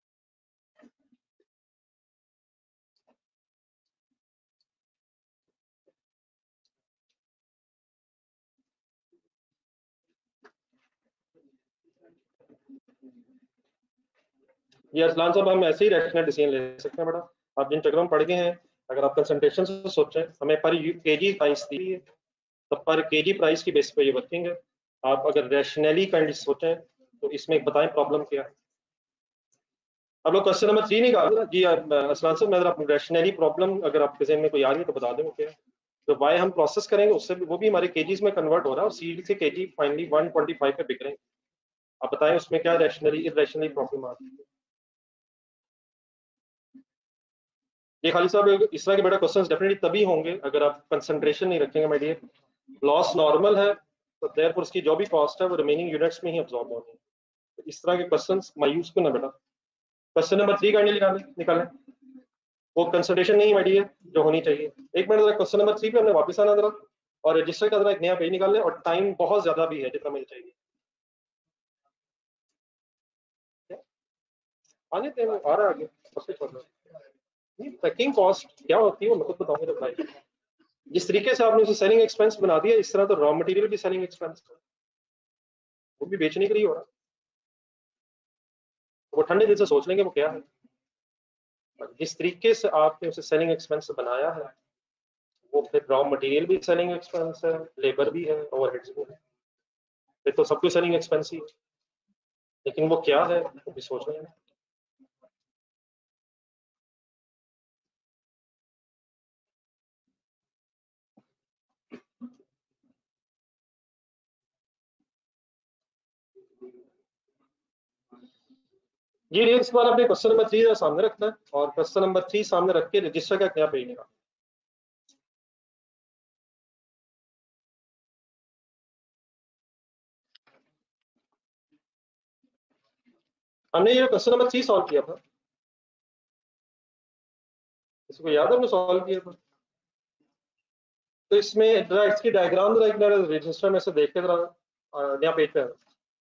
[SPEAKER 1] ये अरसलान साहब हम ऐसे ही रैशनल डिसीजन ले सकते हैं बेटा। आप जिन चक्रों में पड़ गए हैं, अगर आप कंसंट्रेशन से सोचें, हमें पर केजी प्राइस दी है, तो पर केजी प्राइस की बेस पे ये वर्किंग है। आप अगर रैशनली काइंड सोचें तो इसमें बताएं प्रॉब्लम क्या है। अब लोग क्वेश्चन नंबर थ्री निकाल ना जी असलान साहब, मैं अगर रैशनली प्रॉब्लम अगर आपके जहन में कोई आ रही है तो बता दें वो क्या है। तो वाई हम प्रोसेस करेंगे उससे भी वो भी हमारे केजीज में कन्वर्ट हो रहा है और सी से KG finally one twenty five पे बिक रहे हैं। आप बताएं उसमें क्या रैशनली इरेशनली प्रॉब्लम आ रही है। ये खाली साहब इस तरह के बेटा क्वेश्चंस डेफिनेटली तभी होंगे अगर आप कंसंट्रेशन नहीं रखेंगे। माय डियर, लॉस नॉर्मल है तो देयरफॉर उसकी जो भी कॉस्ट है वो रिमेनिंग यूनिट्स में ही अब्सॉर्ब होनी है। तो इस तरह के क्वेश्चंस मायूस को ना बेटा। क्वेश्चन नंबर थ्री काइंडली निकालें निकालें वो कंसंट्रेशन नहीं माय डियर जो होनी चाहिए। एक मिनट जरा क्वेश्चन नंबर थ्री पे हमने वापस आना जरा और रजिस्टर का जरा एक नया पेज निकाल लें और टाइम बहुत ज्यादा भी है जितना मुझे चाहिए। आने थे आ रहा है आगे सबसे छोड़ना। ये पैकिंग कॉस्ट क्या होती है वो मैं खुद बताऊंगा जब भाई। जिस तरीके से आपने उसे सेलिंग एक्सपेंस बना दिया इस तरह तो रॉ मटेरियल भी सेलिंग एक्सपेंस वो भी बेचने के लिए हो रहा। वो ठंडे दिल से सोच लेंगे वो क्या है। जिस तरीके से आपने उसे सेलिंग एक्सपेंस बनाया है वो फिर रॉ मटेरियल भी सेलिंग एक्सपेंस है, लेबर भी है, ओवरहेड्स भी है, फिर तो सब कुछ सेलिंग एक्सपेंस ही है। लेकिन वो क्या है वो भी सोच लेंगे। जी डियर, इस बार आपने क्वेश्चन नंबर थ्री सामने रखना है और क्वेश्चन नंबर थ्री सामने रख के रजिस्टर का क्या पेज निकालना। हमने ये क्वेश्चन नंबर थ्री सॉल्व किया था, इसको याद है हमने सॉल्व किया था। तो इसमें जरा इसकी डायग्राम जरा एक रजिस्टर में से देख के जरा नया पेज पे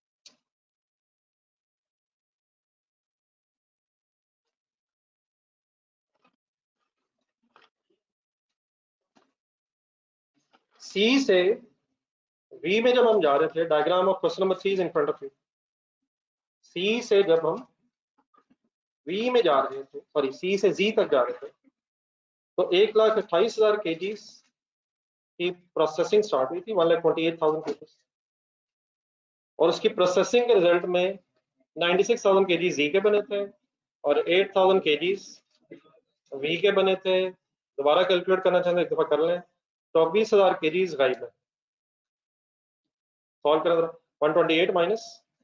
[SPEAKER 1] सी से वी में जब हम जा रहे थे, diagram of question number three is in front of you. C से जब हम वी में जा रहे थे, सॉरी सी से जी तक जा रहे थे, तो एक लाख अट्ठाईस हजार केजी की प्रोसेसिंग स्टार्ट हुई थी, one lakh twenty eight thousand KG, और उसकी प्रोसेसिंग के रिजल्ट में ninety six thousand KG G के बने थे और एट थाउजेंड केजी वी के बने थे। दोबारा कैलकुलेट करना चाहते एक दफा कर लें, चौबीस हजार केजीज गायब है। सॉल्व करें जरा, one twenty eight minus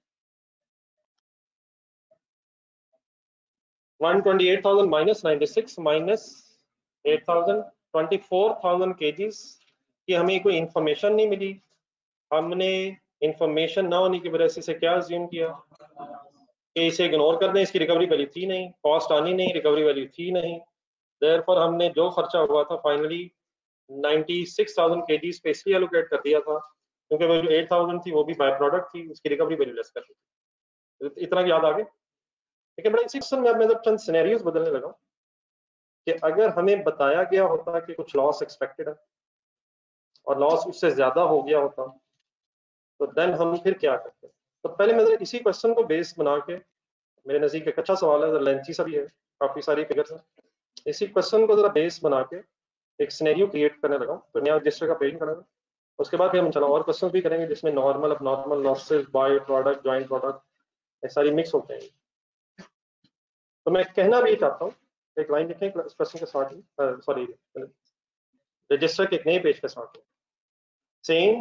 [SPEAKER 1] one twenty eight thousand minus ninety six minus eight thousand, twenty four thousand KGs की हमें कोई इंफॉर्मेशन नहीं मिली। हमने इंफॉर्मेशन ना होने की वजह से इसे क्या अज्यूम किया कि इसे इग्नोर कर दें, इसकी रिकवरी वैल्यू थी नहीं, कॉस्ट आनी नहीं, रिकवरी वैल्यू थी नहीं। देयरफॉर हमने जो खर्चा हुआ था finally ninety six thousand KGs पे इसलिए एलोकेट कर दिया था क्योंकि वो जो एट थाउजेंड थी वो भी बाय प्रोडक्ट थी, उसकी रिकवरी वैल्यू लेस कर दी थी। इतना याद आ गया। लेकिन बड़ा इसी क्वेश्चन में अब मैं जब चंद सिनेरियोज बदलने लगा कि अगर हमें बताया गया होता कि कुछ लॉस एक्सपेक्टेड है और लॉस उससे ज्यादा हो गया होता तो देन हम फिर क्या करते। तो पहले मैं जरा इसी क्वेश्चन को बेस बना के, मेरे नजदीक एक अच्छा सवाल है, लेंथी सा भी है, काफी सारी फिगर्स हैं, इसी क्वेश्चन को जरा बेस बना के एक सिनेरियो क्रिएट करने लगा तो नया रजिस्टर का पेज करेंगे। उसके बाद फिर हम चलो और क्वेश्चन भी करेंगे जिसमें नॉर्मल अब normal losses by product joint product ये सारी मिक्स होते हैं। तो मैं कहना भी चाहता हूँ, एक लाइन लिखें क्वेश्चन के स्टार्ट में, सॉरी रजिस्टर के एक नए पेज के स्टार्ट में, same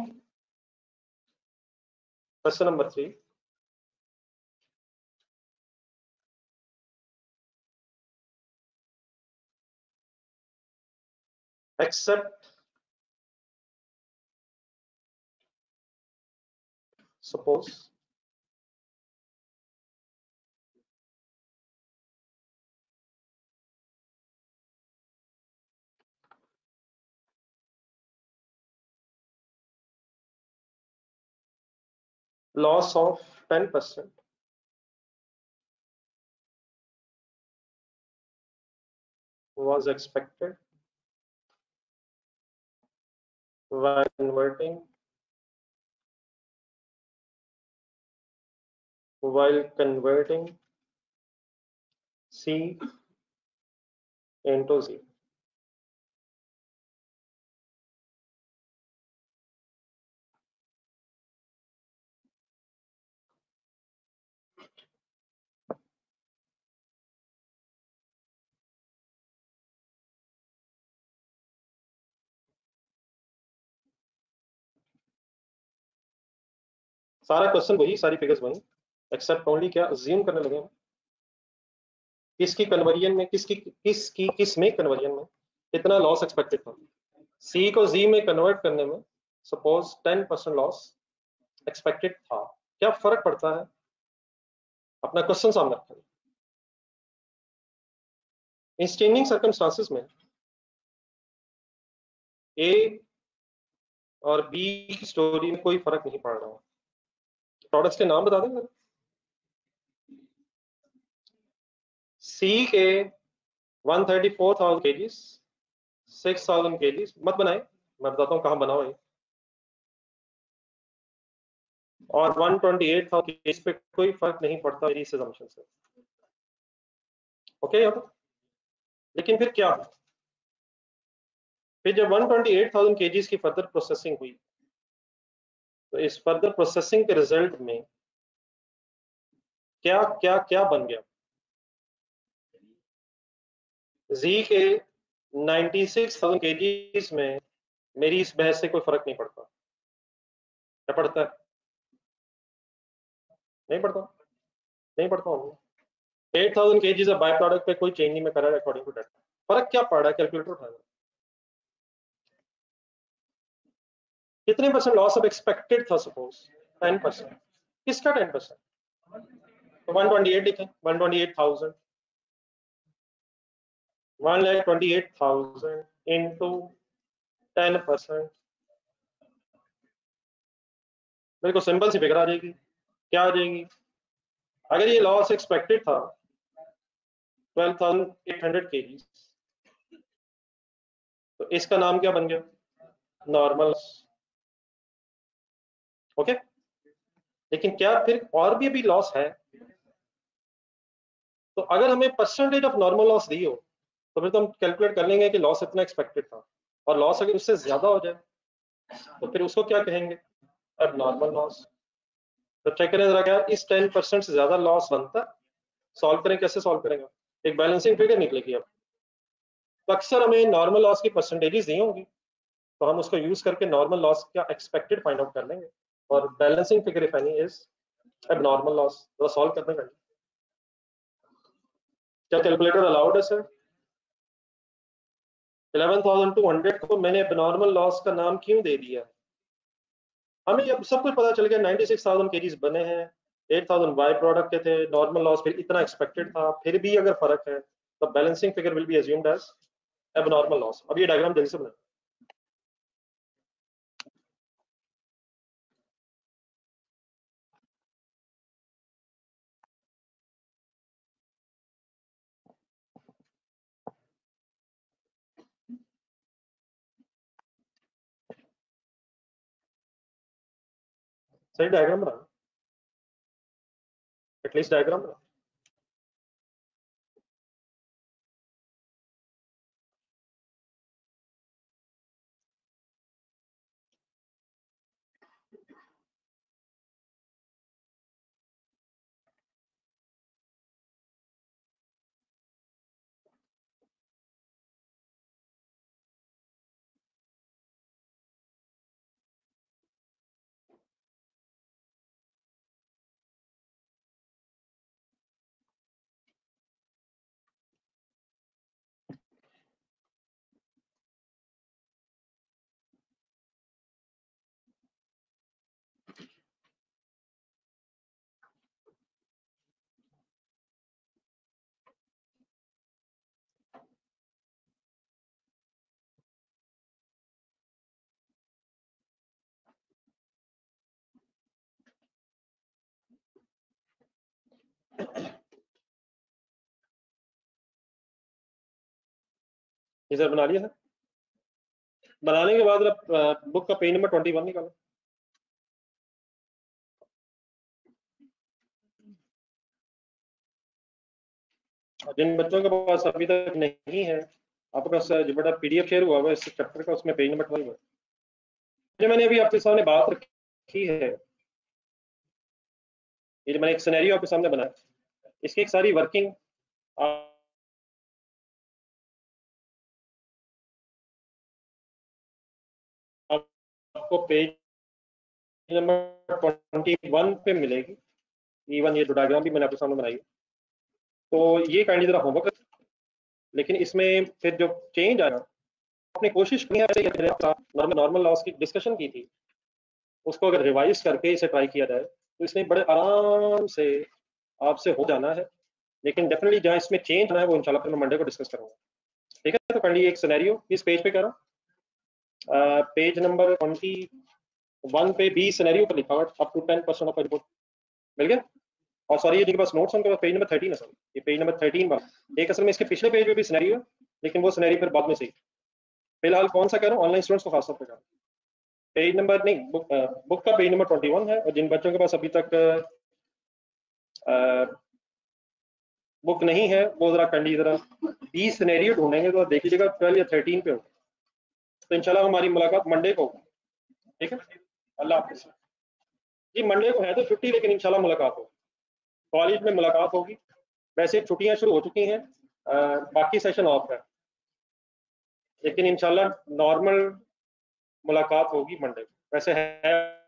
[SPEAKER 1] question number three, except suppose loss of ten percent was expected while converting while converting C into Z. सारा क्वेश्चन वही, सारी फिगर्स वही, एक्सेप्ट ओनली क्या अज्यूम करने लगे हम किसकी कन्वर्जन में, किसकी किसकी किस में कन्वर्जन में कितना लॉस एक्सपेक्टेड था। सी को जी में कन्वर्ट करने में suppose ten percent loss expected था, क्या फर्क पड़ता है, अपना क्वेश्चन सामने रखें। इन चेंजिंग सर्कमस्टांसेस में ए और बी की स्टोरी में कोई फर्क नहीं पड़ रहा है। प्रोडक्ट्स के नाम बता देंगे। सी के one thirty four thousand KGs, six thousand KGs मत बनाए, मैं बताता हूँ कहाँ बनाओ ये। और one twenty eight thousand KGs पे कोई फर्क नहीं पड़ता मेरी इस assumption से। ओके यहाँ, लेकिन फिर क्या, फिर जब one twenty eight thousand KGs की फर्दर प्रोसेसिंग हुई तो इस फर्दर प्रोसेसिंग के रिजल्ट में क्या क्या क्या बन गया। जी के नाइंटी सिक्स थाउजेंड केजीज में मेरी इस बहस से कोई फर्क नहीं पड़ता, क्या पड़ता है, नहीं पड़ता, नहीं पड़ता हूँ। Eight thousand KGs of by product पे कोई चेंज नहीं मैं कर रहा अकॉर्डिंग टू डेटा, फर्क क्या पड़ रहा है, कैलकुलेटर उठाएगा। कितने परसेंट लॉस ऑफ एक्सपेक्टेड था, सपोज टेन परसेंट, किसका टेन परसेंट, तो वन ट्वेंटी एट लिखें, one twenty eight thousand, one lakh twenty eight thousand into ten percent, मेरे को सिंपल सी फिगर आ जाएगी, क्या आ जाएगी, अगर ये लॉस एक्सपेक्टेड था twelve thousand eight hundred KG, तो इसका नाम क्या बन गया, नॉर्मल। ओके, लेकिन क्या फिर और भी अभी लॉस है, तो अगर हमें परसेंटेज ऑफ नॉर्मल लॉस दी हो तो फिर तो हम कैलकुलेट कर लेंगे कि लॉस इतना एक्सपेक्टेड था, और लॉस अगर उससे ज्यादा हो जाए तो फिर उसको क्या कहेंगे, अब नॉर्मल लॉस। तो चेक करें जरा, क्या इस टेन परसेंट से ज्यादा लॉस बनता, सॉल्व करें, कैसे सॉल्व करेंगे, एक बैलेंसिंग फिगर निकलेगी। अब तो अक्सर हमें नॉर्मल लॉस की परसेंटेजेस दी होंगी, तो हम उसको यूज करके नॉर्मल लॉस का एक्सपेक्टेड फाइंड आउट कर लेंगे, और balancing figure if any is abnormal loss, तो सॉल्व करने का। क्या कैलकुलेटर अलाउड है sir? Eleven thousand two hundred को मैंने एबनॉर्मल लॉस का नाम क्यों दे दिया, हमें अब सब कुछ पता चल गया, नाइंटी सिक्स थाउजेंड केजीज बने हैं, एट थाउजेंड बाय प्रोडक्ट के थे, नॉर्मल लॉस फिर इतना एक्सपेक्टेड था, फिर भी अगर फर्क है तो balancing figure will be assumed as abnormal loss. अब ये डायग्राम जल्दी से बनाए। सही डायग्राम बना, एटलीस्ट डायग्राम बना। ये सर बना लिया है। बनाने के बाद बुक का पेज नंबर ट्वेंटी वन निकालो। जिन बच्चों के पास अभी तक नहीं है, आपके पास जो बड़ा पीडीएफ शेयर हुआ हुआ इस चैप्टर का, उसमें पेज नंबर ट्वेल्व है। जो मैंने अभी आपके सामने बात रखी है, ये जो मैंने एक सिनेरियो आपके सामने बनाया, इसकी एक सारी वर्किंग आपको पेज नंबर ट्वेंटी वन पे मिलेगी। इवन ये जो डायग्राम भी मैंने आपके सामने बनाई है, तो ये काइंडली जरा होमवर्क, लेकिन इसमें फिर जो चेंज आया, अपनी कोशिश की है नॉर्मल नॉर्मल लॉस की डिस्कशन की थी, उसको अगर रिवाइज करके इसे ट्राई किया जाए तो इसमें बड़े आराम से आपसे हो जाना है। लेकिन डेफिनेटली जहाँ इसमें चेंज होना है वो इंशाल्लाह फिर मैं मंडे को डिस्कस करूंगा। ठीक है, तो काइंडली एक सिनेरियो इस पेज पे करो, पेज नंबर ट्वेंटी वन पे बी सिनेरियो पर लिखा हुआ up to ten percent of report मिल गया। और सॉरी, ये जिनके पास नोट्स उनके पास पेज नंबर थर्टीन है सर, ये पेज नंबर थर्टीन वाला एक असल में इसके पिछले पेज पे भी सिनेरियो है, लेकिन वो सिनेरियो फिर बाद में सही। फिलहाल कौन सा कह रहा हूँ, ऑनलाइन स्टूडेंट्स को खासतौर पर कह रहा हूँ। पेज नंबर नहीं, बुक बुक का पेज नंबर ट्वेंटी वन है, और जिन बच्चों के पास अभी तक बुक नहीं है वो जरा काइंडली जरा बी सिनेरियो ढूंढेंगे तो देख लीजिएगा ट्वेल्व या थर्टीन पे होगा। तो इंशाल्लाह हमारी मुलाकात मंडे को होगी। ठीक है, अल्लाह हाफिज़ जी। मंडे को है तो छुट्टी, लेकिन इंशाल्लाह मुलाकात होगी, कॉलेज में मुलाकात होगी। वैसे छुट्टियां शुरू हो चुकी हैं, बाकी सेशन ऑफ है, लेकिन इंशाल्लाह नॉर्मल मुलाकात होगी मंडे को। वैसे है